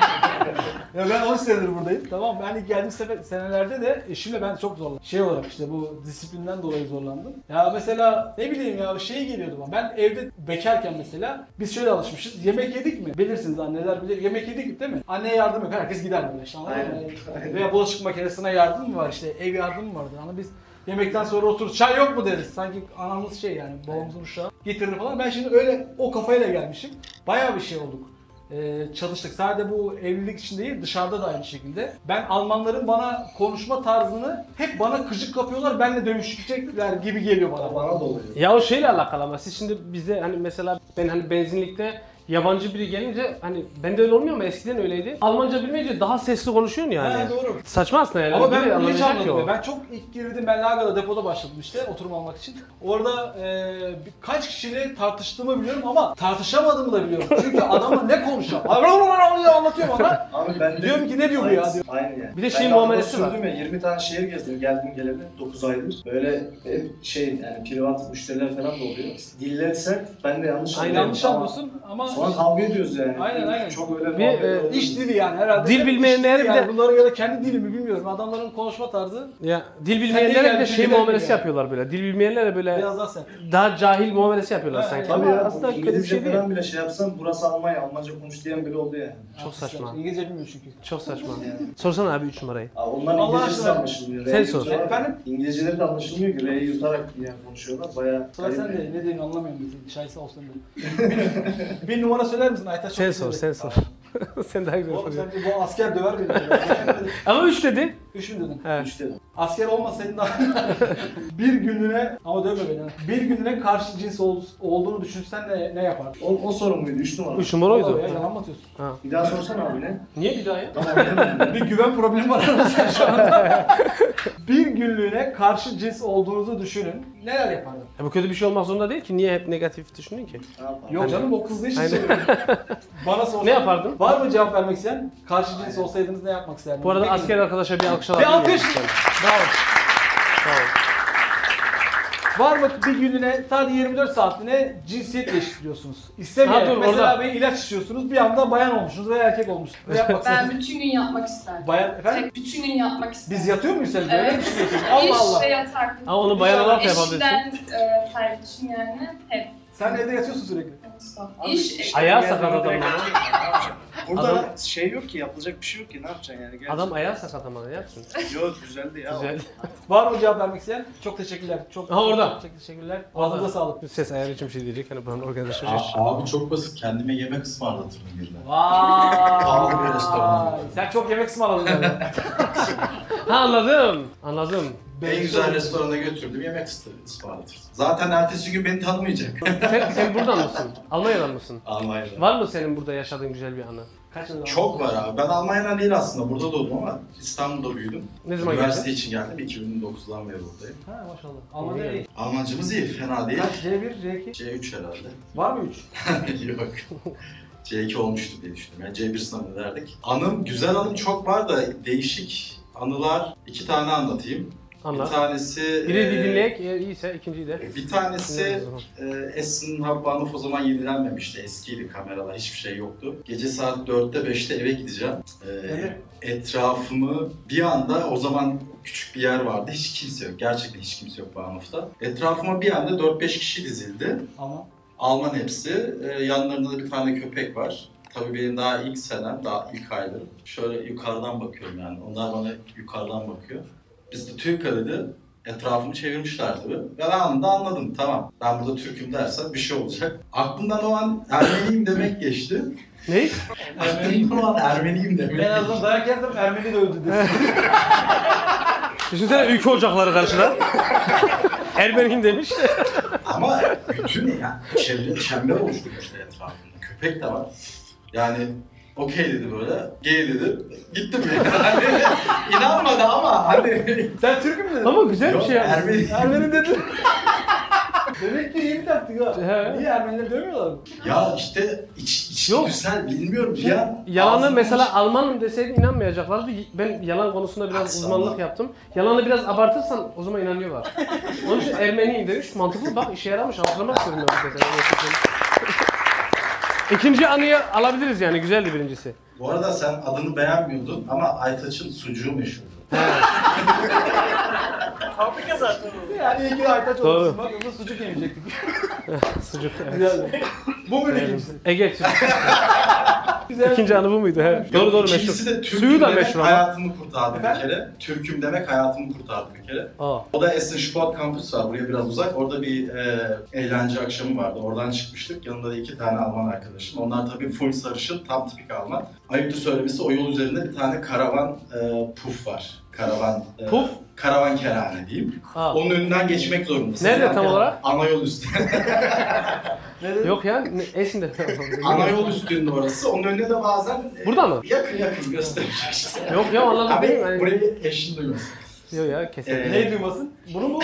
Ya ben 13 senedir buradayım. Tamam, ben ilk geldiğim senelerde de eşimle ben çok zorlandım. Şey olarak işte bu disiplinden dolayı zorlandım. Ya mesela ne bileyim ya şey geliyordu bana. Ben evde bekarken mesela biz şöyle alışmışız. Yemek yedik mi? Bilirsiniz, anneler bilir. Yemek yedik değil mi? Anneye yardım yok. Herkes gider böyle işte. Anladın mı? Aynen. Veya bulaşık makinesine yardım mı var işte? Ev yardımı mı vardır? Ama biz yemekten sonra otur çay yok mu deriz. Sanki anamız şey yani babamızın uşağı getirir falan. Ben şimdi öyle o kafayla gelmişim. Bayağı bir şey olduk. Çalıştık. Sadece bu evlilik için değil, dışarıda da aynı şekilde. Ben Almanların bana konuşma tarzını hep bana kıcık kapıyorlar, benimle dövüşecekler gibi geliyor bana. Bana da oluyor. Ya o şeyle alakalı ama siz şimdi bize hani mesela ben hani benzinlikte yabancı biri gelince hani bende öyle olmuyor ama eskiden öyleydi. Almanca bilmeyince daha sesli konuşuyorsun yani. He, doğru. Saçma aslında yani. Ama Biri ben geç anlamayacak ki anladım. o. Ben çok ilk girdim, ben Laga'da depoda başladım işte oturum almak için. Orada kaç kişiyle tartıştığımı biliyorum ama tartışamadığımı da biliyorum. Çünkü adamla ne konuşacağım? Anlatıyor bana. Abi ben diyorum ki ne diyor bu ya diyor. Aynı yani. Bir de şey muamelesi var. Ya, 20 tane şehir gezdim geldim geleli 9 aydır. Böyle hep yani privat müşteriler falan da oluyor. Diller sert, ben de yanlış anlıyorum. Yanlış anlıyorsun ama sonra kavga ediyoruz yani. Aynen. Çok öyle bir iş dili yani herhalde. Dil bilmeyenler yani. de Bunların ya da kendi dilimi bilmiyorum. Adamların konuşma tarzı. Ya dil bilmeyenlere de şey muamelesi yapıyorlar böyle. Dil bilmeyenlere böyle biraz daha sert. Daha cahil muamelesi yapıyorlar sanki. Tabii ya, aslında kötü bir şey değil. falan bile şey yapsam burası Almanya konuş diyen biri oldu yani. Çok saçma. İngilizce bilmiyor çünkü. Çok saçma. Sorsana abi 3 numarayı. Onların İngilizcesi de anlaşılmıyor. Sen sor. Efendim? İngilizceleri de anlaşılmıyor ki. R'yi yutarak yani konuşuyorlar. Bayağı... Sıra sen de ne dediğini anlamıyorum. Şahise olsun diye. Bir numara söyler misin Aytaç? Sen sor. Sen daha güzel soruyorsun. soruyorsun. Bu asker döver beni. Ama 3 dedi. 3 mü dedin? He. 3 dedim. Asker olmasaydın da bir günlüğüne, ama dövme beni. Bir günlüğüne karşı cins olduğunu düşünsen ne yapardın? O sorun muydu? 3 numara. 3 numara oydu. Ya, yalan mı atıyorsun? Ha. Bir daha sorsana abi ne? Niye bir daha ya? Bir güven problemi var aramızda şu anda. Bir günlüğüne karşı cins olduğunuzu düşünün. Neler yapardın? Bu kötü bir şey olmak zorunda değil ki. Niye hep negatif düşündün ki? Yok canım, o kız ne için Aynen. söylüyor? Bana sorsan. Ne yapardın? Var mı cevap vermek isteyen? Karşı cins olsaydınız ne yapmak isterdiniz? Bu arada Peki. asker arkadaşa bir alkış Bir alabilir alkış. miyim? Bravo. Sağ ol. Var mı bir gününe, sadece 24 saatliğine cinsiyet değiştiriyorsunuz? İstemeyen, Ha, dur, mesela orada. bir ilaç içiyorsunuz, bir anda bayan olmuşsunuz veya erkek olmuşsunuz. Ne yapmak Ben istersiniz? bütün gün yapmak isterdim. Bayan, efendim? Bütün gün yapmak isterdim. Biz yatıyor muyuz sen? Böyle mi düşünüyorsunuz? İş Allah Allah. ve yatardım. Ama onu bayan olarak da yapabilirsin. Eşimden kardeşim yani hep. Sen evde yatıyorsun sürekli. İş. Ayağı sakat adam ya. Burada Adam- şey yok ki, yapılacak bir şey yok ki, ne yapacaksın yani? Gerçekten. Adam ayağı sakat ama ne yapsın? Yok, güzeldi ya. Güzel. Var mı cevap vermek isteyen? Çok teşekkürler. Çok orada. Çok teşekkürler. Ağzınıza sağlık. Ses ayarı için bir şey diyecek. Hani buranın organizasyonu. Abi çok basit. Kendime yemek ısmarlatırım birine. Pahalı bir restoran. Sen çok yemek ısmarladın galiba. Ha anladım. En güzel restorana götürdüm, yemek ısmarlatırdım. Zaten ertesi gün beni tanımayacak. Sen buradan mısın? Almanya'dan mısın? Almanya'da. Var mı senin burada yaşadığın güzel bir anı? Kaç yıl Çok var abi. Ben Almanya'dan değil aslında. Burada doğdum ama İstanbul'da büyüdüm. Ne zaman Üniversite için geldim. 2009'dan beri buradayım. Ha maşallah. Almanca iyi. Almancımız iyi, fena değil. Kaç? C1, C2? C3 herhalde. Var mı 3? Yok. C2 olmuştu diye düşündüm. Yani C1 sınavını verdik. Güzel anım çok var da değişik anılar 2 tane anlatayım. Anlat. Bir tanesi... Biri bir dinleyek, iyiyse ikinciyi de. Bir tanesi Essen Hauptbahnhof o zaman yenilenmemişti. Eskiydi kameralar, hiçbir şey yoktu. Gece saat 4'te 5'te eve gideceğim. Etrafımı bir anda, o zaman küçük bir yer vardı. Hiç kimse yok. Gerçekten hiç kimse yok Bahnhof'ta. Etrafıma bir anda 4-5 kişi dizildi. Alman hepsi. Yanlarında da bir tane köpek var. Tabii benim daha ilk senem, daha ilk aylarım. Şöyle yukarıdan bakıyorum yani. Onlar bana yukarıdan bakıyor. Biz de Türk'e dedi. Etrafımı çevirmişler tabii. Ben anında anladım, tamam. Ben burada Türk'üm dersem bir şey olacak. Aklımdan o an Ermeniyim demek geçti. Ne? Aklımdan o an Ermeniyim demek En azından dayak yerdim, Ermeni de öldü desin. Düşünsene ülke ocakları karşıda. Ermeniyim demiş. Ama bütün yani çember oluşturmuşlar etrafında. Köpek de var. Yani okey dedi böyle, gay dedi. Gittim yani. Hani inanmadı ama hani... Sen Türk'üm mü dedin? Ama güzel bir şey Yok, yapmışsın. Ermeni dedin. Demek ki iyi bir taktik ha. Niye Ermenileri dövmüyorlar mı? Ya işte içgüdüsel bilmiyorum ya. Yalanı mesela Almanım deseydin inanmayacaklardı. Ben yalan konusunda biraz uzmanlık yaptım. Yalanı biraz abartırsan o zaman inanıyorlar. Onun için Ermeniyim demiş. Mantıklı, bak işe yaramış. Hatırlamak istiyorum ben mesela. İkinci anıyı alabiliriz yani. Güzeldi birincisi. Bu arada sen adını beğenmiyordun ama Aytaç'ın sucuğu meşhurdu. Fabrika zaten o. Yani iyi ki Aytaç olmuşsun. Bak yoksa sucuk yemeyecektik. Sucuk, evet. Güzeldi. Bu muydu ikincisi? Ege İkinci anı bu muydu? He. Doğru meşhur. İkincisi de Türk'üm Suyu da demek meşhur ama. hayatımı kurtardı bir kere. Türk'üm demek hayatımı kurtardı bir kere. O da Essen Sport Campus var, buraya biraz uzak. Orada bir eğlence akşamı vardı. Oradan çıkmıştık. Yanında da 2 tane Alman arkadaşım. Onlar tabii full sarışın, tam tipik Alman. Ayıptır söylemesi, o yol üzerinde bir tane karavan puf var. Karavankerhane diyeyim. Onun önünden geçmek zorundasın. Nerede tam olarak? Ana yol üstü. Yok ya, Esin'de. Ana yol üstünde orası. Onun önünde de bazen... Burada mı? Yakın gösterecek işte. Yok ya, anladım değil mi? Abi burayı eşin duymasın. Yok ya, kesin. Neyi duymasın? Bunu mu?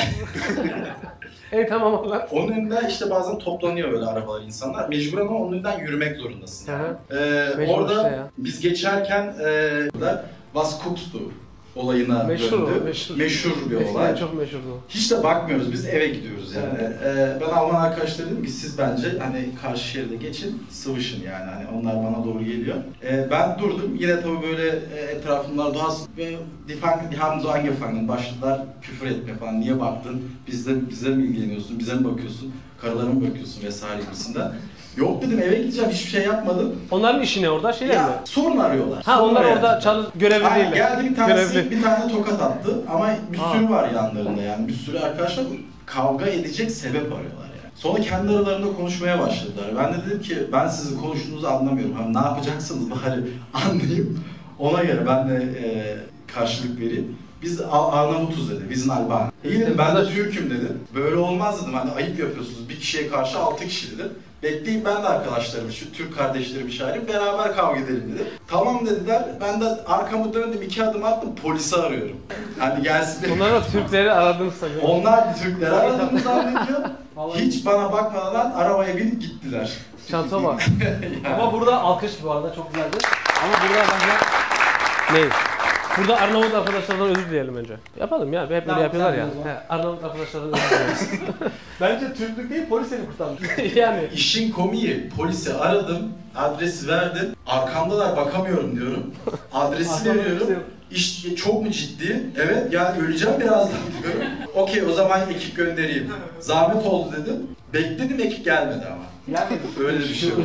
Tamam Allah. Onun önünden işte bazen toplanıyor böyle arabalar, insanlar. Mecburen ama onun önünden yürümek zorundasın. Orada işte ya. biz geçerken Vaskokstu olayına döndü. Meşhur bir olay. Çok meşhurdu. Hiç de bakmıyoruz, biz eve gidiyoruz yani. Ben Alman arkadaşlara dedim ki siz bence hani karşı şeride geçin, sıvışın yani. Hani onlar bana doğru geliyor. Ben durdum. Yine tabii böyle etrafımlar doğası ve die haben so angefangen. Başladılar küfür etme falan. Niye baktın? Bize mi ilgileniyorsun? Bize mi bakıyorsun? Karılara mı bakıyorsun vesaire gibisinden. Yok dedim, eve gideceğim, hiçbir şey yapmadım. Onların işi ne orada? Şeyler mi? Sorun arıyorlar. Ha, onlar orada görevli değiller. Geldi bir tanesi bir tane tokat attı ama bir sürü var yanlarında yani. Bir sürü arkadaşlar kavga edecek sebep arıyorlar yani. Sonra kendi aralarında konuşmaya başladılar. Ben de dedim ki ben sizin konuştuğunuzu anlamıyorum. Hani ne yapacaksınız bari anlayayım. Ona göre ben de karşılık vereyim. Biz Arnavutuz dedi, bizim Alban. İyi dedim, ben de Türk'üm dedim. Böyle olmaz dedim, hani ayıp yapıyorsunuz. Bir kişiye karşı 6 kişi dedim. Bekleyin ben de arkadaşlarım, şu Türk kardeşlerimi çağırayım, beraber kavga edelim dedim. Tamam dediler, ben de arkamı döndüm, 2 adım attım, polisi arıyorum. Hani gelsin. Onlar da Türkleri aradığını sanıyor. Onlar Türkleri aradığını zannediyor. Hiç bana bakmadan arabaya binip gittiler. Şansa bak. Ama burada alkış bu arada çok güzeldi. Ama burada bence... Ne? Burada Arnavut arkadaşlardan özür dileyelim önce. Yapalım ya, hep böyle yapıyorlar ya. Arnavut arkadaşlardan özür dileriz. Bence Türklük değil, polis seni kurtarmış. Yani işin komiği, polisi aradım, adresi verdim, arkamdalar bakamıyorum diyorum. Adresi veriyorum. İş çok mu ciddi? Evet, yani öleceğim birazdan diyorum. Okey, o zaman ekip göndereyim. Zahmet oldu dedim. Bekledim, ekip gelmedi ama. Yani öyle bir şey yok.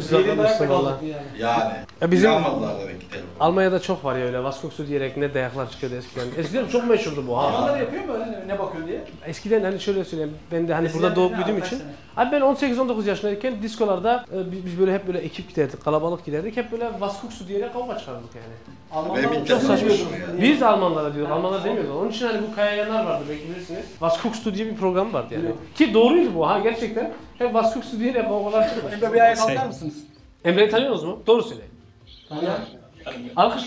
Yani. Ya bizim inanmadılar demek ki telefon. Almanya'da çok var ya öyle Vaskoksu diyerek ne dayaklar çıkıyordu eskiden. Eskiden çok meşhurdu bu. Almanlar yapıyor mu öyle ne bakıyor diye? Eskiden hani şöyle söyleyeyim, ben de hani burada doğup büyüdüğüm için. Abi ben 18-19 yaşındayken diskolarda biz böyle hep böyle ekip giderdik, kalabalık giderdik. Hep böyle Vaskoksu diyerek kavga çıkardık yani. Almanlar çok saçma. Biz de Almanlara diyorduk, Almanlar demiyordu. Onun için hani bu kayayanlar vardı, belki bilirsiniz. Vaskoksu diye bir program vardı yani. Ki doğruydu bu ha gerçekten. Hep Vaskoksu diyerek kavgalar çıkmış. Emre bir ayağa kalkar mısınız? Emre'yi tanıyorsunuz mu? Doğru söyle. Alkış.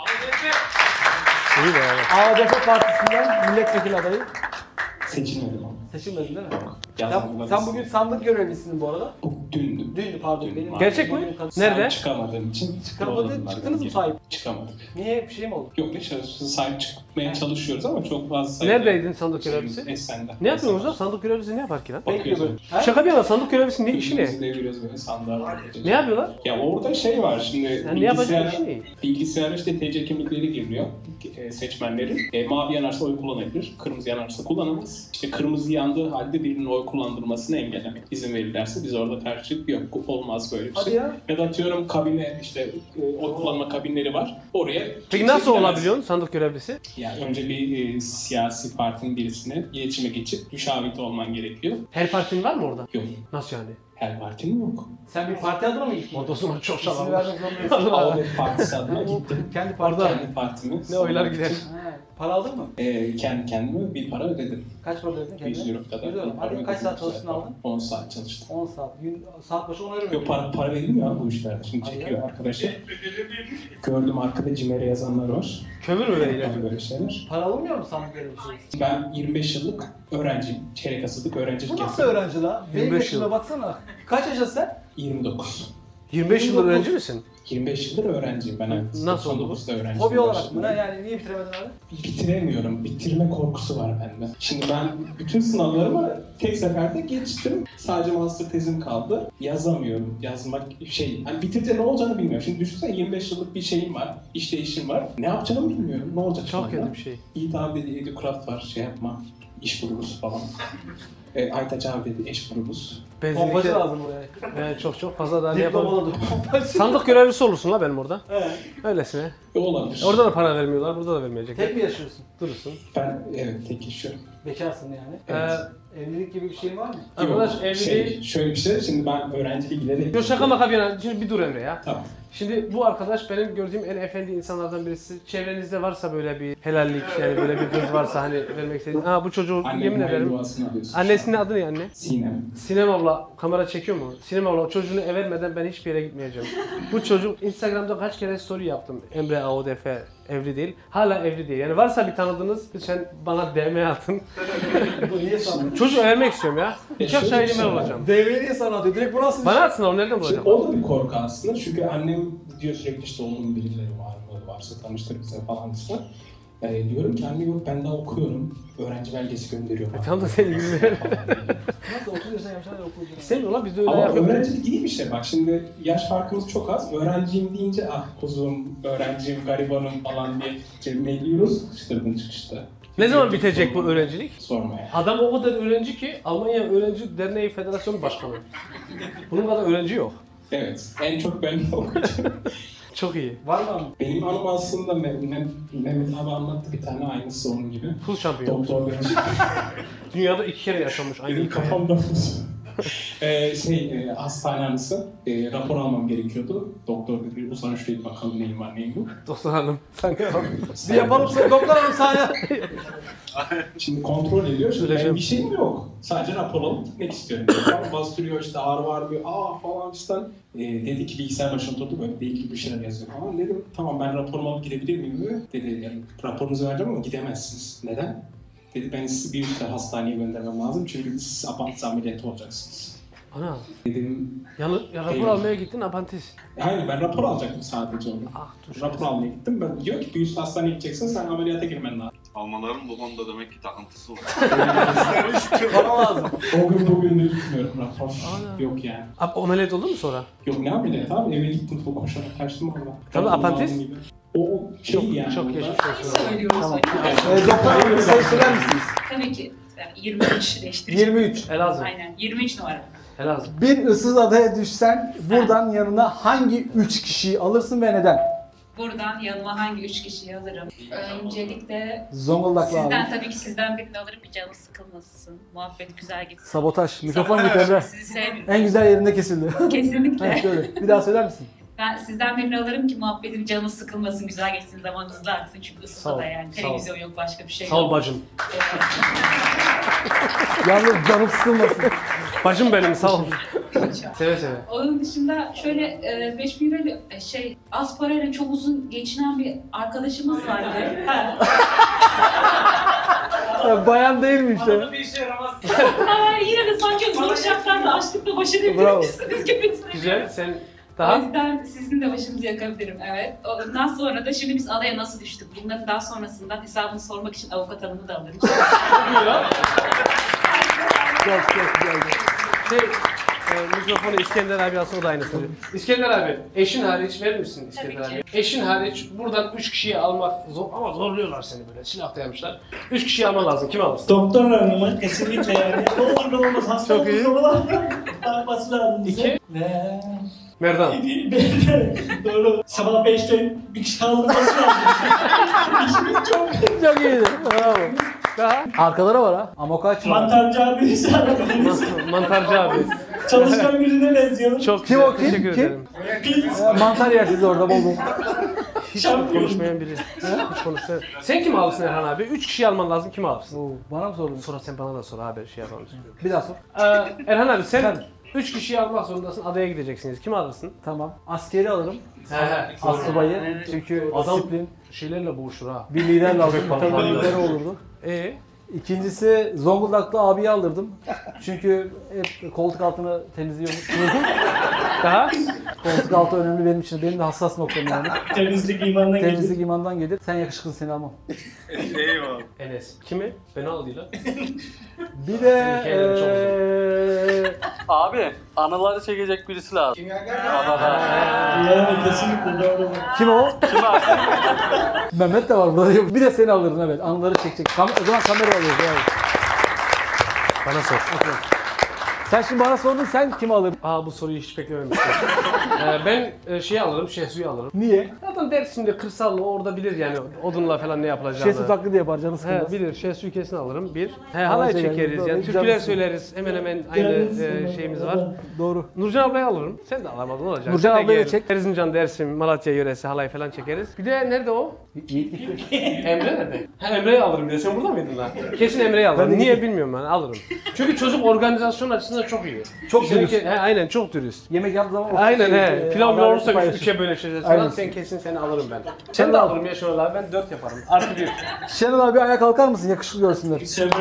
İyi be abi. ADF Partisi'nden milletvekili adayı. Seçilmedim ama. Seçilmedin değil mi? Sen bugün sandık görevlisin bu arada. Dündü. Dündü pardon. Benim gerçek mi? Nerede? Çıkamadığım için. Çıktınız mı sahip? Çıkamadık. Niye? Bir şey mi oldu? Yok ne çalışıyoruz? Sahip çıkmaya çalışıyoruz ama çok fazla sayıda. Neredeydin sandık görevlisi? Esen'de. Ne yapıyorsunuz lan? Sandık görevlisi ne yapar ki lan? Bakıyoruz. Şaka bir yana sandık görevlisi ne işi ne? Biz deviriyoruz böyle sandığa. Ne yapıyorlar? Ya orada şey var şimdi. Yani ne yapacak işi ne? Bilgisayara işte TC kimlikleri giriliyor seçmenlerin. Mavi yanarsa oy kullanabilir, kırmızı yanarsa kullanamaz. İşte kırmızı yandığı halde birinin oy kullandırmasını engellemek. İzin verirlerse biz orada karşılık yok. Olmaz böyle bir şey. Ya da atıyorum kabine işte oy kullanma kabinleri var. Oraya peki nasıl olabiliyorsun sandık görevlisi? Yani önce bir siyasi partinin birisine iletişime geçip müşavit olman gerekiyor. Her partinin var mı orada? Yok. Nasıl yani? Her partinin yok. Sen bir parti adına mı gittin? O zaman çok şaşırdım. İsmi vermek zorundayız. AODEF partisi adına gittim. Kendi parti. Kendi partimiz. Ne oylar gider. Para aldın mı? Kendi kendime bir para ödedim. Kaç para ödedin kendine? 100 euro kadar. 100 euro. Hadi kaç saat çalıştın aldın? 10 saat çalıştım. 10 saat. Saat başı 10 euro mu? Yok para verilmiyor ya bu işlerde. Şimdi çekiyor arkadaşı. Gördüm arkada CİMER'e yazanlar var. Kömür mü veriyor? Böyle şeyler. Para alınmıyor mu sandık görevlisi? Ben 25 yıllık öğrenciyim. Çeyrek asıllık öğrencilik Bu nasıl öğrenci lan? 25 yıl. Baksana. Kaç yaşındasın sen? 29. 25 yıldır öğrenci misin? 25 yıldır öğrenciyim ben. Nasıl oldu bu? Hobi olarak mı? Yani niye bitiremedin abi? Bitiremiyorum. Bitirme korkusu var bende. Şimdi ben bütün sınavlarımı tek seferde geçtim. Sadece master tezim kaldı. Yazamıyorum. Yazmak hani bitirce ne olacağını bilmiyorum. Şimdi düşünsene 25 yıllık bir şeyim var. İşleyişim var. Ne yapacağımı bilmiyorum. Ne olacak? Çok kötü bir şey. İyi tabi Educraft var. Şey yapma. İş buluruz falan. Aytaç abi dedi eş grubuz. Pompacı lazım buraya. Yani çok fazla daha ne yapalım. Sandık görevlisi olursun la benim orada. Evet. Öylesine. Olabilir. Orada da para vermiyorlar, burada da vermeyecekler. Tek mi yaşıyorsun? Durursun. Ben evet tek yaşıyorum. Bekarsın yani. Evet. Evlilik gibi bir şeyin var mı? Arkadaş evli değil. Şöyle bir şey, şimdi ben öğrencilik giderek... Yok şaka maka bir yana, şimdi bir dur Emre ya. Tamam. Şimdi bu arkadaş benim gördüğüm en efendi insanlardan birisi. Çevrenizde varsa böyle bir helallik, yani böyle bir kız varsa hani vermek istediğin. Bu çocuğu yemin ederim. Annesinin adı ne anne? Sinem. Sinem abla kamera çekiyor mu? Sinem abla çocuğunu vermeden ben hiçbir yere gitmeyeceğim. Bu çocuk Instagram'da kaç kere story yaptım. Emre AODF evli değil. Hala evli değil. Yani varsa bir tanıdığınız lütfen bana DM atın. Bu niye sana? Çocuğu vermek istiyorum ya. Uçak şahidi ben olacağım. Devre niye sana atıyor? Direkt bu nasıl? Bana atsın onu nereden bulacağım? Şimdi o da bir korku aslında çünkü annem diyor sürekli işte oğlum birileri var mı, varsa tanıştır bize falan diyor. Diyorum ki anne yok ben daha okuyorum. Öğrenci belgesi gönderiyor. Tamam da senin yüzüne. Nasıl 30 yaşında yapmışlar okuyacağım. İstemiyor lan biz de öyle Ama yapıyoruz. öğrencilik değil işte bak şimdi yaş farkımız çok az. Öğrenciyim deyince kuzum, öğrenciyim, garibanım falan diye cebime yiyoruz. Çıtırdın çıkışta. Ne zaman bitecek bu öğrencilik? Sorma ya. Adam o kadar öğrenci ki Almanya Öğrenci Derneği Federasyonu Başkanı. Bunun kadar öğrenci yok. Evet, en çok ben okuyacağım. Çok iyi. Var mı? Benim anım aslında Mehmet abi anlattı bir tane aynısı onun gibi. Fuz şampiyonu. Doktor Dünyada 2 kere yaşamış aynı benim kafamda fuz. Hastane anısı. Rapor almam gerekiyordu. Doktor dedi, bu sana şuraya bakalım neyim var neyim yok. Doktor hanım, sen ne yapalım? Bir yapalım sonra doktor hanım sahne. Şimdi kontrol ediyor. Şimdi benim bir şeyim yok. Sadece rapor alıp gitmek istiyorum. Bastırıyor işte ağrı var diyor. Falan fistan. Dedi ki bilgisayar başına oturdu böyle deli gibi bir şeyler yazıyor falan. Dedim tamam ben raporumu alıp gidebilir miyim? Dedi yani raporunuzu vereceğim ama gidemezsiniz. Neden? Dedi ben sizi bir üstte hastaneye göndermem lazım çünkü siz apantis ameliyatı olacaksınız. Ana. Dedim. Rapor almaya gittin apantis. Hayır ben rapor alacaktım sadece onu. Rapor almaya gittim. Ben diyor ki bir üst hastaneye gideceksin sen ameliyata girmen lazım. Almaların bu konuda demek ki takıntısı var. Para lazım. O gün bugün de gitmiyorum rapor. Yok yani. Ameliyat oldu mu sonra? Yok ne ameliyat abi eve gittim koşarak kaçtım orada. Tabii apantis? O şey yani. Çok geçmiş olsun. Söylüyoruz. Tamam. Doktor hanım sayı söyler misiniz? Tabii ki. Yani 23 değiştireceğim. 23. Elazığ. Aynen. 23 numara. Elazığ. Bir ıssız adaya düşsen buradan yanına hangi 3 kişiyi alırsın ve neden? Buradan yanıma hangi 3 kişiyi alırım? Öncelikle Zonguldaklı abi. tabii ki sizden birini alırım bir canı sıkılmasın. Muhabbet güzel gitsin. Sabotaj. Mikrofon gitti Emre. Sizi sevmiyorum. En güzel yerinde kesildi. Kesinlikle. Evet, şöyle. Bir daha söyler misin? Ben sizden birini alırım ki muhabbetim canı sıkılmasın, güzel geçsin, zaman hızlı aksın çünkü ısıda da yani televizyon yok, başka bir şey yok. Sağ ol bacım. Yalnız canım sıkılmasın. Bacım benim sağ ol. Seve seve. Onun dışında şöyle 5.000 lira az parayla çok uzun geçinen bir arkadaşımız vardı. Bayan değil mi işte? Bana bir işe yaramaz. Yine de sanki zor şartlarda açlıkla baş edebilirmişsiniz gibi. Güzel sen O yüzden sizin de başınızı yakabilirim, evet. Ondan sonra da şimdi biz adaya nasıl düştük? Bunların daha sonrasından hesabını sormak için avukat hanımı da alırım. Mikrofonu İskender abi alsa o da aynısını. İskender abi, eşin hariç verir misin İskender abi? Eşin hariç buradan 3 kişiyi almak zor ama zorluyorlar seni böyle silah dayamışlar. 3 kişiyi alman lazım, kim alırsın? Doktor hanımı kesinlikle yani. Ne olur ne olmaz hastamız olan alması lazım bize. 2. Ve... Merdan. Doğru. Sabah 5'te bir kişi kaldırması lazım. İşimiz çok. Çok iyiydi. Bravo. Daha? Arkalara var ha. Amokaç var. Mantarcı abimiz arabanız. Mantarcı abi. Çalışkan birine benziyorum. Çok kim o kim? Teşekkür ederim. Mantar yersiniz orada bol bol. Hiç konuşmayan biri. Hiç konuşmayan. Sen kimi alırsın Erhan abi? 3 kişi alman lazım, kimi alırsın? Bana mı sordun? Sonra sen bana da sor abi şey yapalım. Bir daha sor. Erhan abi sen 3 kişiyi almak zorundasın, adaya gideceksiniz. Kimi alırsın? Tamam. Askeri alırım. He. Asubayı. Çünkü adam disiplin. Şeylerle boğuşur ha. Bir lider lazım. Bir tane lideri olurdu. İkincisi Zonguldaklı abiyi alırdım. Çünkü hep koltuk altını temizliyormuş. Daha? Koltuk altı önemli benim için. Benim de hassas noktam yani. Temizlik imandan gelir. Temizlik imandan gelir. Sen yakışıklısın, seni almam. Eyvallah. Enes. Kimi? Beni al değil ha. Bir de Abi anıları çekecek birisi lazım. Yani kesinlikle doğru. Kim o? Mehmet de var burada. Bir de seni alırdım evet. Anıları çekecek. O zaman kamera alıyoruz. Evet. Bana sor. Okay. Sen şimdi bana sordun, sen kimi alırdın? Bu soruyu hiç beklememiştim. Ben şeyi alırım, Şehsu'yu alırım. Niye? Zaten Dersim'de kırsallı orada bilir yani odunla falan ne yapılacağını. Şehsu taklidi yapar, canı sıkılmaz. Bilir, Şehsu'yu kesin alırım. Bir. Halay çekeriz yani, türküler söyleriz. Hemen hemen aynı şeyimiz var. Doğru. Nurcan ablayı alırım. Sen de alamadın olacak. Nurcan ablayı da çek. Erzincan, Dersim, Malatya yöresi halay falan çekeriz. Bir de nerede o? Emre nerede? Emre'yi alırım diyor. Sen burada mıydın lan? Kesin Emre'yi alırım. Niye bilmiyorum ben, alırım. Çünkü çocuk organizasyon açısından çok iyi. Çok dürüst. Aynen, çok dürüst. Yemek yaptığı zaman aynen pilav bile olursa üçe bölüşeceğiz falan. Sen kesin seni alırım ben. Sen de alırım ya Şenol abi, ben 4 yaparım. Artı 1. Şenol abi ayağa kalkar mısın? Yakışıklı görsünler.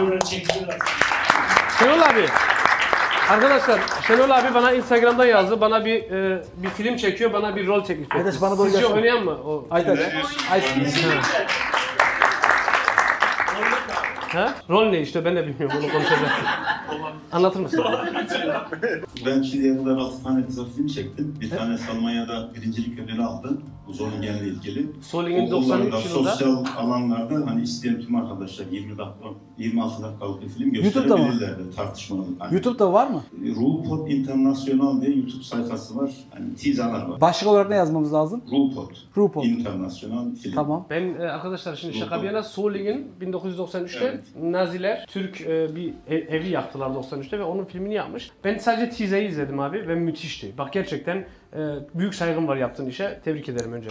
Şenol abi. Arkadaşlar Şenol abi bana Instagram'dan yazdı. Bana bir film çekiyor, bana bir rol teklif etti. Aytaç bana doğru Sizce gelsin. oynayan mı? O Aytaç. Ha? Rol ne işte, ben de bilmiyorum, bunu konuşacağız. Anlatır mısın? Ben şimdiye kadar 6 tane kısa film çektim. Bir tanesi Almanya'da birincilik ödülü aldı. Bu Zolingen'le ilgili. Zollingen O 93 yılında yılında. sosyal alanlarda hani isteyen tüm arkadaşlar 26 dakikalık bir film YouTube'da mı? gösterebilirlerdi, tartışmalı. Hani YouTube'da var mı? Rupot International diye YouTube sayfası var. Hani teaserlar var. Başlık olarak ne yazmamız lazım? Rupot International film. Tamam. Ben arkadaşlar şimdi şaka bir yana, Zollingen 1993'te Naziler Türk bir evi yaktılar 93'te ve onun filmini yapmış. Ben sadece teaser'ı izledim abi ve müthişti. Bak gerçekten büyük saygım var yaptığın işe. Tebrik ederim önce.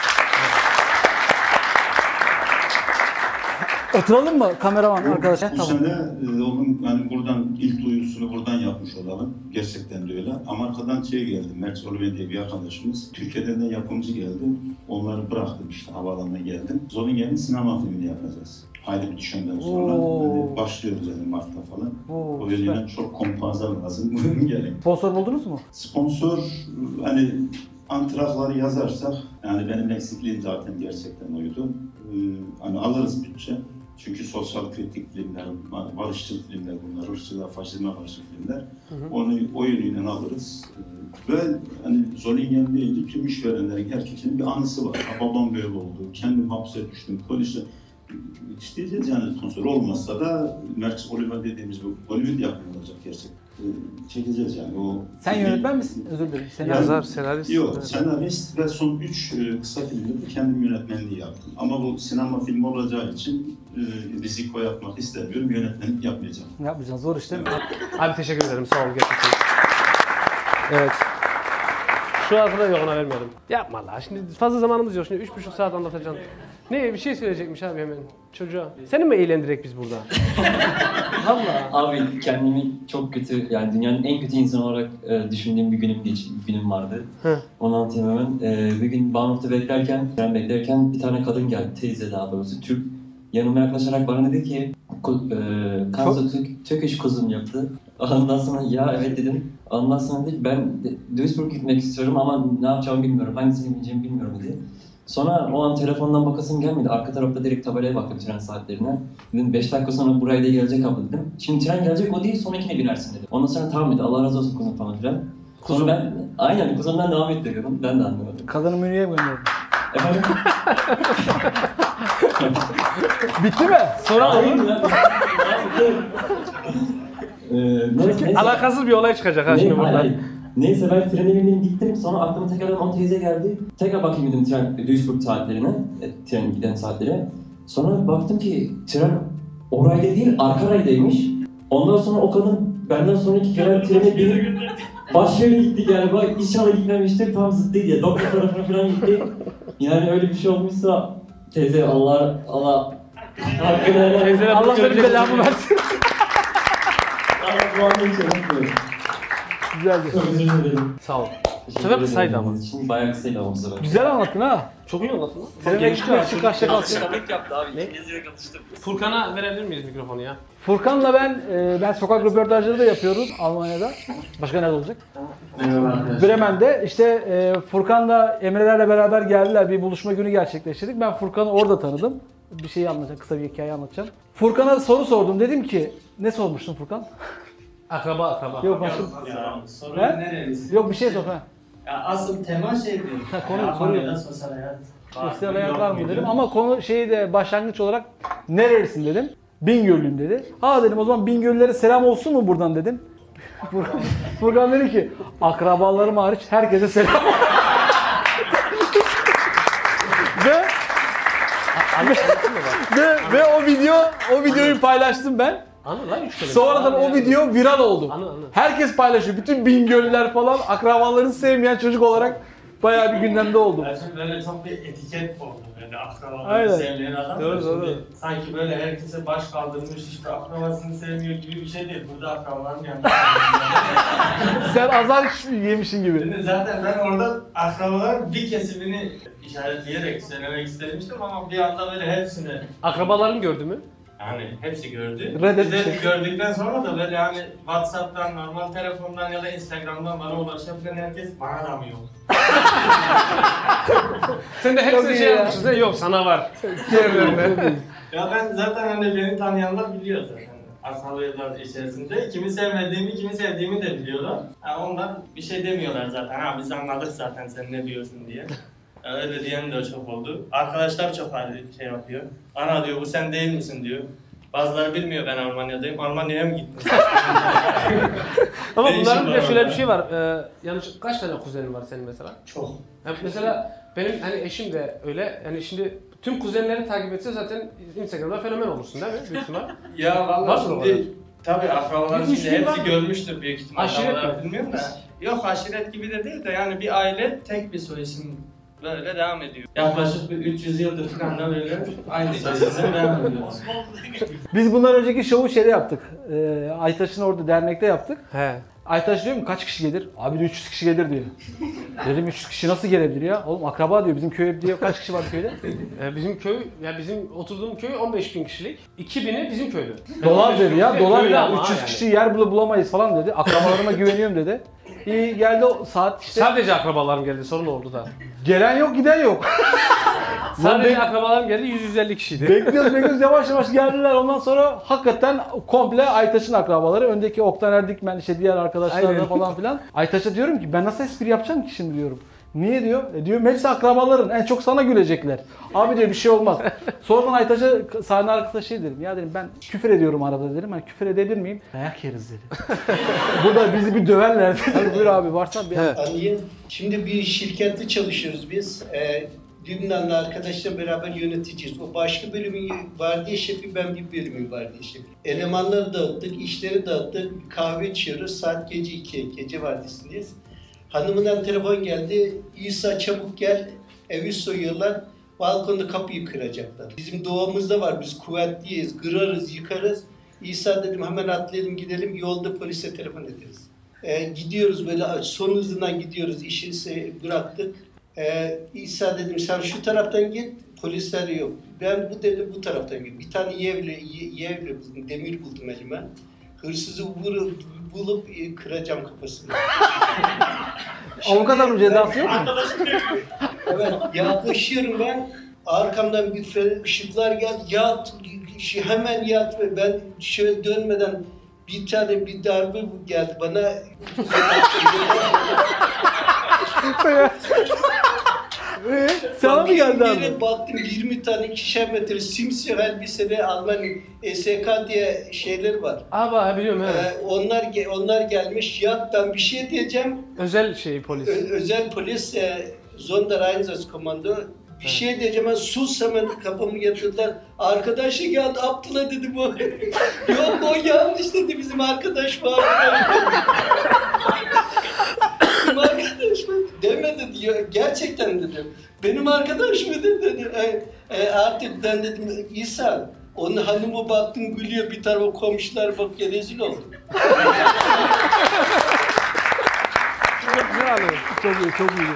Oturalım mı kameraman arkadaşlar? Bu sene onun yani buradan ilk duyurusunu buradan yapmış olalım. Gerçekten de öyle. Amerika'dan geldi. Mert Oliver diye bir arkadaşımız. Türkiye'den de yapımcı geldi. Onları bıraktım işte, havaalanına geldim. Zolingen'in sinema filmini yapacağız. Ayrı bir düşünden sonra yani başlıyoruz yani Mart'ta falan. O yüzden çok kompanslar lazım. Buyurun gelin. Sponsor buldunuz mu? Sponsor hani antrakları yazarsak, yani benim eksikliğim zaten gerçekten oydu. Hani alırız bütçe. Çünkü sosyal kritik filmler, barışçıl filmler bunlar, ırkçılığa, faşizme karşı filmler. Onu o yönüyle alırız. Ve hani Zollingen deyince tüm işverenlerin, herkesin bir anısı var. Babam böyle oldu, kendim hapse düştüm, polise. İsteyeceğiz yani sponsor olmazsa da Mert Oliver dediğimiz bu Hollywood yapımı olacak gerçekten. Çekeceğiz yani o. Sen yönetmen misin? Özür dilerim. Yazar, senarist. Yok, senarist ve son 3 kısa filmde kendim yönetmenliği yaptım. Ama bu sinema filmi olacağı için risiko yapmak istemiyorum, yönetmenlik yapmayacağım. Yapmayacağız, zor işte. Abi teşekkür ederim, sağ olun gerçekten. Evet. Şu arkada yok, ona vermeyelim. Yapma la, şimdi fazla zamanımız yok, şimdi 3,5 saat anlatacağım. Ne, bir şey söyleyecekmiş abi hemen çocuğa. Seni mi eğlendirek biz burada? Valla. Abi kendimi çok kötü, yani dünyanın en kötü insanı olarak düşündüğüm bir günüm vardı. Onu anlatayım hemen. Bir gün Bahnhof'ta beklerken bir tane kadın geldi, teyze daha doğrusu, Türk. Yanıma yaklaşarak bana dedi ki, Kansa Türkiş kuzum yaptı. Ondan sonra ya evet dedim. Ondan sonra dedi ben Duisburg gitmek istiyorum ama ne yapacağımı bilmiyorum, hangisini bineceğimi bilmiyorum dedi. Sonra o an telefondan bakasım gelmedi. Arka tarafta direkt tabelaya baktım tren saatlerine. Dedim 5 dakika sonra buraya da gelecek abla dedim. Şimdi tren gelecek o değil, sonrakine binersin dedi. Ondan sonra tamam dedi, Allah razı olsun kuzum falan filan. Sonra ben aynen kuzumdan devam ettiriyorum. Ben de anlamadım. Kadını Münih'e gönderdim. Efendim? Bitti mi? Sonra alakasız bir olay çıkacak ha şimdi buradan. Neyse ben trene bindim gittim, sonra aklıma tekrardan o teyze geldi. Tekrar bakayım dedim Duisburg saatlerine, trenin giden saatlerine. Sonra baktım ki tren o rayda değil, arka raydaymış. Ondan sonra o kadın benden sonraki gelen trene binip başka yere gitti yani, bak inşallah gitmemiştir, tam zıttıydı ya, doktor tarafına falan gitti. Yani öyle bir şey olmuşsa teyze Allah hakkını Allah benim belamı versin. Bu anda hiç unutmuyorum. Güzeldi. Sağ ol. Bu sefer kısaydı ama. Şimdi bayağı kısaydı ama bu sefer. Güzel anlattın ha. Çok iyi anlattın lan. Seninle gitmek için kaç defa Şaklık yaptı abi. İngilizce konuştum. Furkan'a verebilir miyiz mikrofonu ya? Furkan'la ben sokak röportajları da yapıyoruz Almanya'da. Başka nerede olacak? Bremen'de. İşte Furkan'la Emre'lerle beraber geldiler. Bir buluşma günü gerçekleştirdik. Ben Furkan'ı orada tanıdım. Bir şey anlatacağım, kısa bir hikaye anlatacağım. Furkan'a soru sordum. Dedim ki, ne sormuştun Furkan? Akraba. Yok başka. Sorun nerelisin? Yok bir şey sor ha. Ya asıl tema şey diyor. Konu sosyal hayat. Sosyal hayat var mı dedim ama konu başlangıç olarak nerelisin dedim. Bingöllüyüm dedi. Ha dedim o zaman Bingöllülere selam olsun mu buradan dedim. Furkan dedi ki akrabalarım hariç herkese selam. ve o videoyu paylaştım ben. Sonradan o video viral oldu. Herkes paylaşıyor. Bütün Bingöllüler falan akrabalarını sevmeyen çocuk olarak bayağı bir gündemde oldu. Gerçekten böyle çok bir etiket oldu. Böyle akrabalarını sevmeyen adam. Doğru. Sanki böyle herkese baş kaldırmış, işte akrabasını sevmiyor gibi bir şey değil. Burada akrabaların yanında. Sen azar yemişsin gibi. Şimdi zaten ben orada akrabaların bir kesimini işaretleyerek söylemek istemiştim ama bir anda böyle hepsini... Akrabaların gördü mü? Yani hepsi gördü. Reddet. Gördükten sonra da böyle yani WhatsApp'tan, normal telefondan ya da Instagram'dan bana ulaşabilen herkes bana da mı yok? Sen de hepsine şey yapmışsın. Yok sana var. Ya ben zaten hani beni tanıyanlar biliyor zaten. Akrabalar içerisinde. Kimi sevmediğimi, kimi sevdiğimi de biliyorlar. Yani ondan bir şey demiyorlar zaten. Ha biz anladık zaten sen ne diyorsun diye. Öyle diyen de çok oldu. Arkadaşlar çok şey yapıyor. Ana diyor bu sen değil misin diyor. Bazıları bilmiyor ben Almanya'dayım. Almanya'ya mı gittin? Ama bunların bir de şöyle bir şey var. Yani kaç tane kuzenin var senin mesela? Çok. Yani mesela benim hani eşim de öyle. Yani şimdi tüm kuzenlerini takip etse zaten Instagram'da fenomen olursun değil mi? Büyük ihtimal. Ya vallahi şimdi tabii akrabalar şimdi hepsi görmüştür büyük ihtimal. Aşiret mi? Bilmiyorum da. Yok aşiret gibi de değil de yani bir aile tek bir soy isim böyle devam ediyor. Yaklaşık bir 300 yıldır falan da böyle aynı soy isimle devam ediyor. Biz bundan önceki şovu şeyde yaptık. Aytaş'ın orada dernekte yaptık. He. Aytaş diyor mu kaç kişi gelir? Abi de 300 kişi gelir diyor. Dedim 300 kişi nasıl gelebilir ya? Oğlum akraba diyor bizim köy diyor. Kaç kişi var köyde? Bizim köy, ya bizim oturduğum köy 15.000 kişilik. 2.000'i bizim köylü. Dolar dedi ya, dolar ya. 300 yani. kişi yer bulamayız falan dedi. Akrabalarıma güveniyorum dedi. İyi geldi o saat işte. Sadece akrabalarım geldi, sorun oldu da. Gelen yok, giden yok. Sadece akrabalarım geldi, 150 kişiydi. Bekliyoruz yavaş yavaş geldiler. Ondan sonra hakikaten komple Aytaş'ın akrabaları. Öndeki Oktan Erdikmen, işte diğer arkadaşlar da falan filan. Aytaş'a diyorum ki ben nasıl espri yapacağım ki şimdi diyorum. Niye diyor? Diyor hepsi akrabaların. En çok sana gülecekler. Abi diyor bir şey olmaz. Sonradan Aytaş'a sahne arkasında şey dedim. Ya dedim ben küfür ediyorum arada dedim. Hani küfür edebilir miyim? Dayak yeriz dedi. Burada bizi bir döverler dedi. Buyur abi varsa bir Anlayın. Şimdi bir şirkette çalışıyoruz biz. Lübnanlı arkadaşla beraber yöneteceğiz. O başka bölümün vardiya şefi, ben bir bölümün vardiya şefi. Elemanları dağıttık, işleri dağıttık. Kahve içiyoruz. Saat gece 2, gece vardiyasindeyiz. Hanımından telefon geldi. İsa çabuk gel, evi soyuyorlar. Balkonda kapıyı kıracaklar. Bizim doğamızda var, biz kuvvetliyiz, kırarız, yıkarız. İsa dedim hemen atlayalım gidelim, yolda polise telefon ederiz. Gidiyoruz böyle son hızından gidiyoruz, işi bıraktık. İsa dedim sen şu taraftan git, polisler yok. Ben bu dedim bu taraftan git. Bir tane yevle buldum, demir buldum elime. Hırsızı bulup kıracağım kafasını. Avukat hanım cezası yok mu? Evet, yaklaşıyorum ben. Arkamdan bir ışıklar geldi. Yat, hemen yat ve ben şöyle dönmeden bir darbe geldi bana. Sana mı geldi abi? Bir baktım 20 tane ikişer metre simsiyah elbiseli Alman SK diye şeyler var. Abi biliyorum he. Onlar gelmiş. Ya ben bir şey diyeceğim. Özel şey polis. Özel polis Sondereinsatzkommando. Bir şey diyeceğim, ben sus hemen kafamı yatırdılar. Arkadaşı geldi, Abdullah dedi bu. Yok o yanlış dedi, bizim arkadaş var. Bizim arkadaş mı? Demedi diyor, gerçekten dedim. Benim arkadaş mı dedi. Artık ben dedim, İsa, onun hanımı baktım gülüyor, bir tarafa komşular bakıyor, rezil oldum. Çok iyi, çok iyi.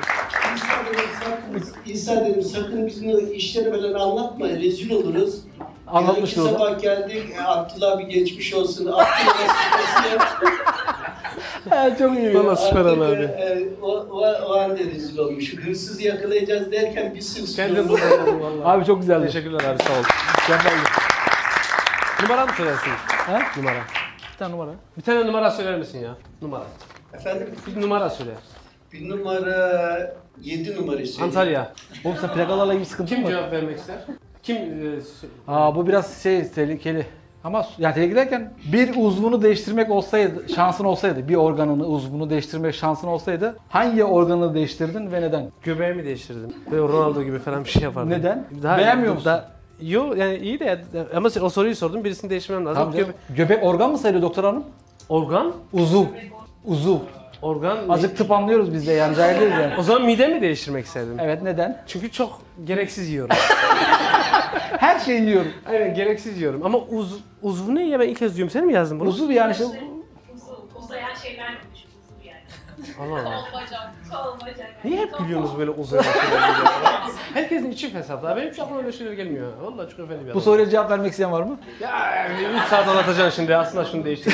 İsa dedim sakın bizim işleri falan anlatma, rezil oluruz. Anlatmıştı o da. Sabah geldik, Abdullah bir geçmiş olsun. Abdullah çok iyi. Valla süper abi. O anda rezil olmuş. Hırsızı yakalayacağız derken bir sürü Kendin buradayım valla. Abi çok güzeldi. Teşekkürler abi sağ ol. Mükemmeldi. Numara mı söylersin? He? Numara. Bir tane numara. Bir tane numara söyler misin ya? Numara. Efendim? Bir numara söyle. Bir numara, 7 numarayı söyle. Antalya. Oğlum sen plakalarla ilgili sıkıntı mı Kim var? cevap vermek ister? Kim? Bu biraz tehlikeli. Ama yani TED'e giderken bir uzvunu değiştirmek olsaydı, şansın olsaydı, bir organını, uzvunu değiştirmek şansın olsaydı hangi organını değiştirdin ve neden? Göbeğimi değiştirdim. Böyle Ronaldo gibi falan bir şey yapardım. Neden? Daha Beğenmiyor musun? Yok yani iyi de ama o soruyu sordum, birisini değiştirmem lazım. Tamam göbek organ mı sayılıyor doktor hanım? Organ? Uzuv. Organ. Azıcık tıp anlıyoruz biz de yani cahiliz yani. O zaman midemi değiştirmek isterdim. Evet, neden? Çünkü çok gereksiz yiyorum. Her şeyi yiyorum. Aynen, gereksiz yiyorum ama uzvu ne ya, ben ilk kez diyorum. Sen mi yazdın bunu? Uzuv yani işte. Uzayan şeyler mi düşün? Uzuv yani. Allah Allah. Kol bacak. Niye hep gülüyorsunuz böyle uzayan şeyler? Herkesin içi fesat. Benim hiç aklıma öyle şeyler gelmiyor. Vallahi çok efendi bir adam. Bu soruya cevap vermek isteyen var mı? Ya 3 saat anlatacaksın şimdi. Aslında şunu değiştir.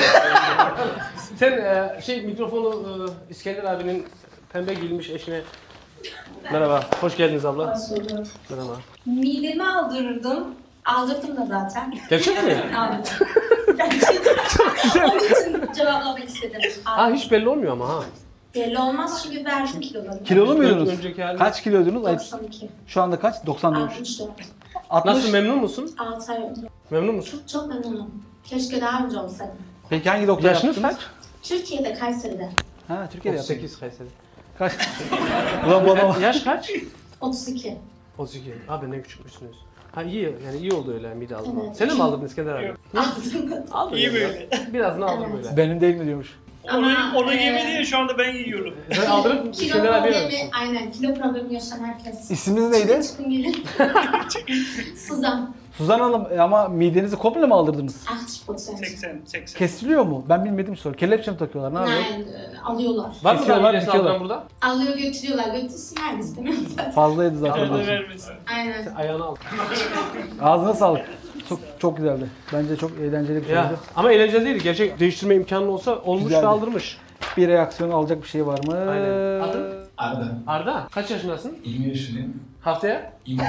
Sen mikrofonu İskender abinin pembe giyilmiş eşine. Merhaba. Hoş geldiniz abla. Hoş bulduk. Merhaba. Midemi aldırdım. Aldırdım da zaten. Gerçek mi? Aldırdım. Gerçekten. Çok güzel. Onun için cevaplamak istedim. Ha, hiç belli olmuyor ama ha. Belli olmaz çünkü verdim kilolarını. Kilolu muydunuz? Önceki halde. Kaç kiloydunuz? 92. Şu anda kaç? 94. 64. 60. Nasıl, memnun musun? 6 ay önce. Memnun musun? Çok memnunum. Keşke daha önce olsaydım. Peki hangi doktor Yaşınız yaptınız? kaç? Türkiye'de, Kayseri'de. Ha, Türkiye'de 38 Kayseri. Kaç? Ulan bu adam. Yaş kaç? 32. 32. Abi ne küçükmüşsünüz. Ha iyi, yani iyi oldu öyle mide aldırma. Evet. Sen de mi aldın İskender abi? Aldım. Aldın İyi ya. böyle. Birazını aldım Evet. böyle. Benim değil mi diyormuş. Onu yemedi ya, şu anda ben yiyorum. Ben aldırıp Kilo İskender abiye problemi, vermişsin. aynen kilo problemi yaşayan herkes. İsminiz neydi? Çıkın gelin. Suzan. Suzan Hanım ama midenizi komple mi aldırdınız? 80%. Kesiliyor mu? Ben bilmedim soru. Kelepçe mi takıyorlar? Ne yapıyor? Nein, alıyorlar. Var mı Kesiyorlar, daha midesi dikiyorlar. aldıran burada? Alıyor götürüyorlar. Götürsünler istemiyorum zaten. Fazlaydı zaten. Aynen. Ayağını al. Ağzına sağlık. Çok güzeldi. Bence çok eğlenceli bir Ya, şeydi. ama eğlenceli değil. Gerçek değiştirme imkanı olsa olmuş Güzeldi. ve aldırmış. Bir reaksiyon alacak bir şey var mı? Aynen. Adın? Arda. Arda, kaç yaşındasın? 20 yaşındayım. Haftaya? 20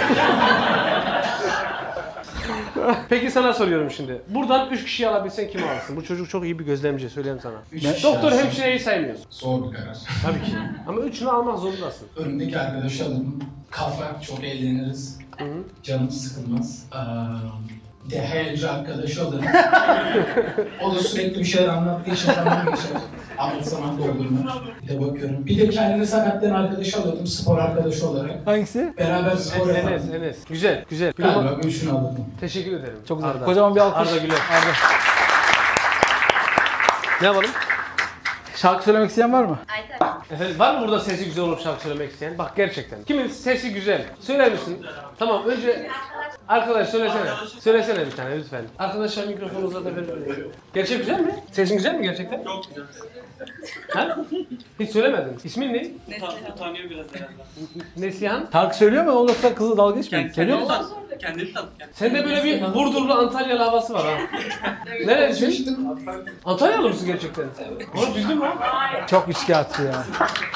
Peki sana soruyorum şimdi. Buradan 3 kişiyi alabilsen kimi alırsın? Bu çocuk çok iyi bir gözlemci, söyleyeyim sana. Doktor hemşireyi saymıyorsun. Zor bir karar. Tabii ki. Ama üçünü almak zorundasın. Önümdeki arkadaşı alırım. Kafa, çok eğleniriz. Canım sıkılmaz. Dehayacı arkadaşı alırım. O da sürekli bir şeyler anlattığı için zaman geçer. Anlatsam doldurma. Bir de bakıyorum. Bir de kendini sakatlayan arkadaşı alırdım spor arkadaşı olarak. Hangisi? Beraber spor yapardık. Enes. Güzel, güzel. Galiba üçünü alırdım. Teşekkür ederim. Çok güzel. Arda. Kocaman bir alkış. Arda Güler. Arda. Ne yapalım? Şarkı söylemek isteyen var mı? Ayten. Efendim, var mı burada sesi güzel olup şarkı söylemek isteyen? Bak gerçekten. Kimin sesi güzel? Söyler misin? Tamam, önce arkadaş söylesene. Söylesene bir tane lütfen. Arkadaşlar mikrofonu uzatabilir. Gerçek güzel mi? Sesin güzel mi gerçekten? Çok güzel. Ha? Hiç söylemedin. İsmin ne? Utanıyor biraz herhalde. Neslihan. Şarkı söylüyor mu? Olursa kızı dalga geçmeyin. Söylüyor mu? Kendini tat. Sende böyle bir Burdurlu Antalyalı havası var ha. Nerelisin? Antalyalı mısın gerçekten? Onu bildin mi? Çok içkiyatçı ya.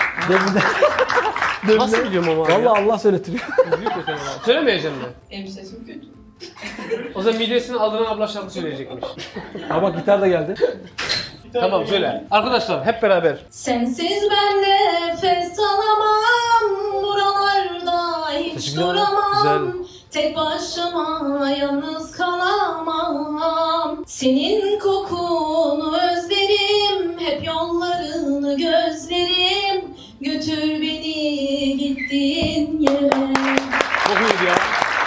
Nasıl biliyorum ama? Vallahi Allah söyletiriyor. Söylemeyeceğim mi? Benim sesim kötü. O zaman midesini aldıran abla şarkı söyleyecekmiş. Ama gitar da geldi. Tamam söyle. Arkadaşlar hep beraber. Sensiz ben nefes alamam. Buralarda hiç Teşekkür ederim. duramam. Güzel. Tek başıma yalnız kalamam. Senin kokunu özlerim. Hep yollarını gözlerim. Götür beni gittiğin yere. Çok iyiydi ya.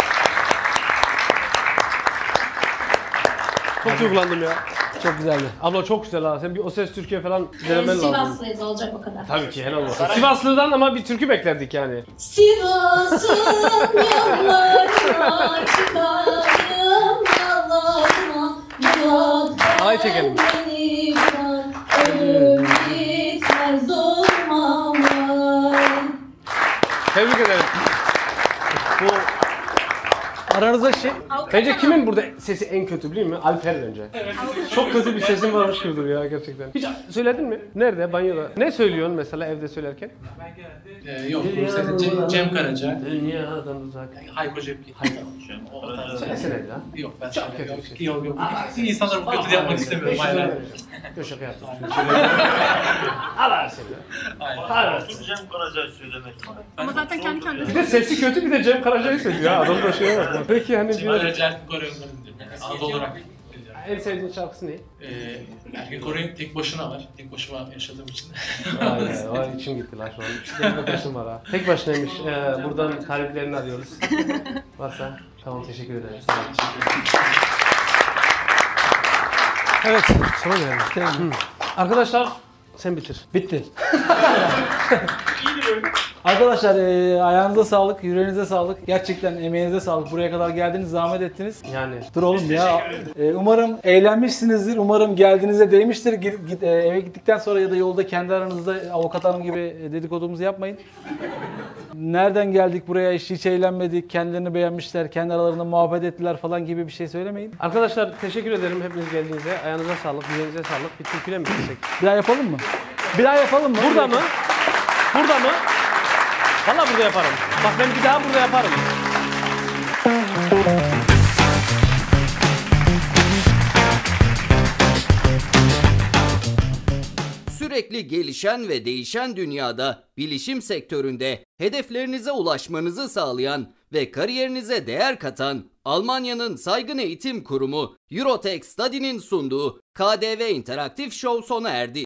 Çok duygulandım ya. Çok güzeldi. Abla çok güzel ha. Sen bir O Ses Türkiye falan denemen lazım. Sivaslıyız olacak o kadar. Tabii ki, helal olsun. Sivaslı'dan ama bir türkü beklerdik yani. Sivas'ın yollarına çıkarım yollarına bırak. Alay çekelim. Beni bırak, ölüm gitmez durmam. Tebrik ederim. Bu aranızda bence kimin burada sesi en kötü biliyor musun? Alper bence. Çok kötü bir sesin varmış gibi duruyor ya gerçekten. Hiç söyledin mi? Nerede? Banyoda. Ne söylüyorsun mesela evde söylerken? Yok, Cem Karaca. Dünyadan uzak. Hayko Cepkin. Söylesene ya. Yok, ben Çok söylemiyorum. kötü. Yok. İnsanları bu kötü yapmak istemiyorum. Hayır. Yok, şaka yaptım. Allah seni. Hayır. Cem Karaca söylemek. Ama zaten kendi kendine. Bir de sesi kötü, bir de Cem Karaca'yı söylüyor ha. Adamda şeye bak. Peki hani Cem Karaca koreografisi. Anadolu olarak En sevdiğin şarkısı ne? Erkek Koray'ın tek başına var. Tek başıma yaşadığım için. Vay içim gitti lan şu an. Tek başım var ha. Tek başınaymış. Buradan tariflerini arıyoruz. Varsa tamam teşekkür ederim. Evet, sana gelelim. Arkadaşlar sen bitir. Bitti. Arkadaşlar ayağınıza sağlık, yüreğinize sağlık. Gerçekten emeğinize sağlık. Buraya kadar geldiniz, zahmet ettiniz. Yani. Dur oğlum ya. Umarım eğlenmişsinizdir. Umarım geldiğinize değmiştir. Eve gittikten sonra ya da yolda kendi aranızda avukat hanım gibi dedikodumuzu yapmayın. Nereden geldik buraya, hiç eğlenmedik, kendilerini beğenmişler, kendi aralarında muhabbet ettiler falan gibi bir şey söylemeyin. Arkadaşlar teşekkür ederim hepiniz geldiğinize. Ayağınıza sağlık, yüreğinize sağlık. Bir türküyle mi gitsek? Bir daha yapalım mı? Bir daha yapalım mı? Burada mı? Burada mı? Valla burada yaparım. Bak ben bir daha burada yaparım. Sürekli gelişen ve değişen dünyada bilişim sektöründe hedeflerinize ulaşmanızı sağlayan ve kariyerinize değer katan Almanya'nın saygın eğitim kurumu Eurotech Study'nin sunduğu KDV interaktif show sona erdi.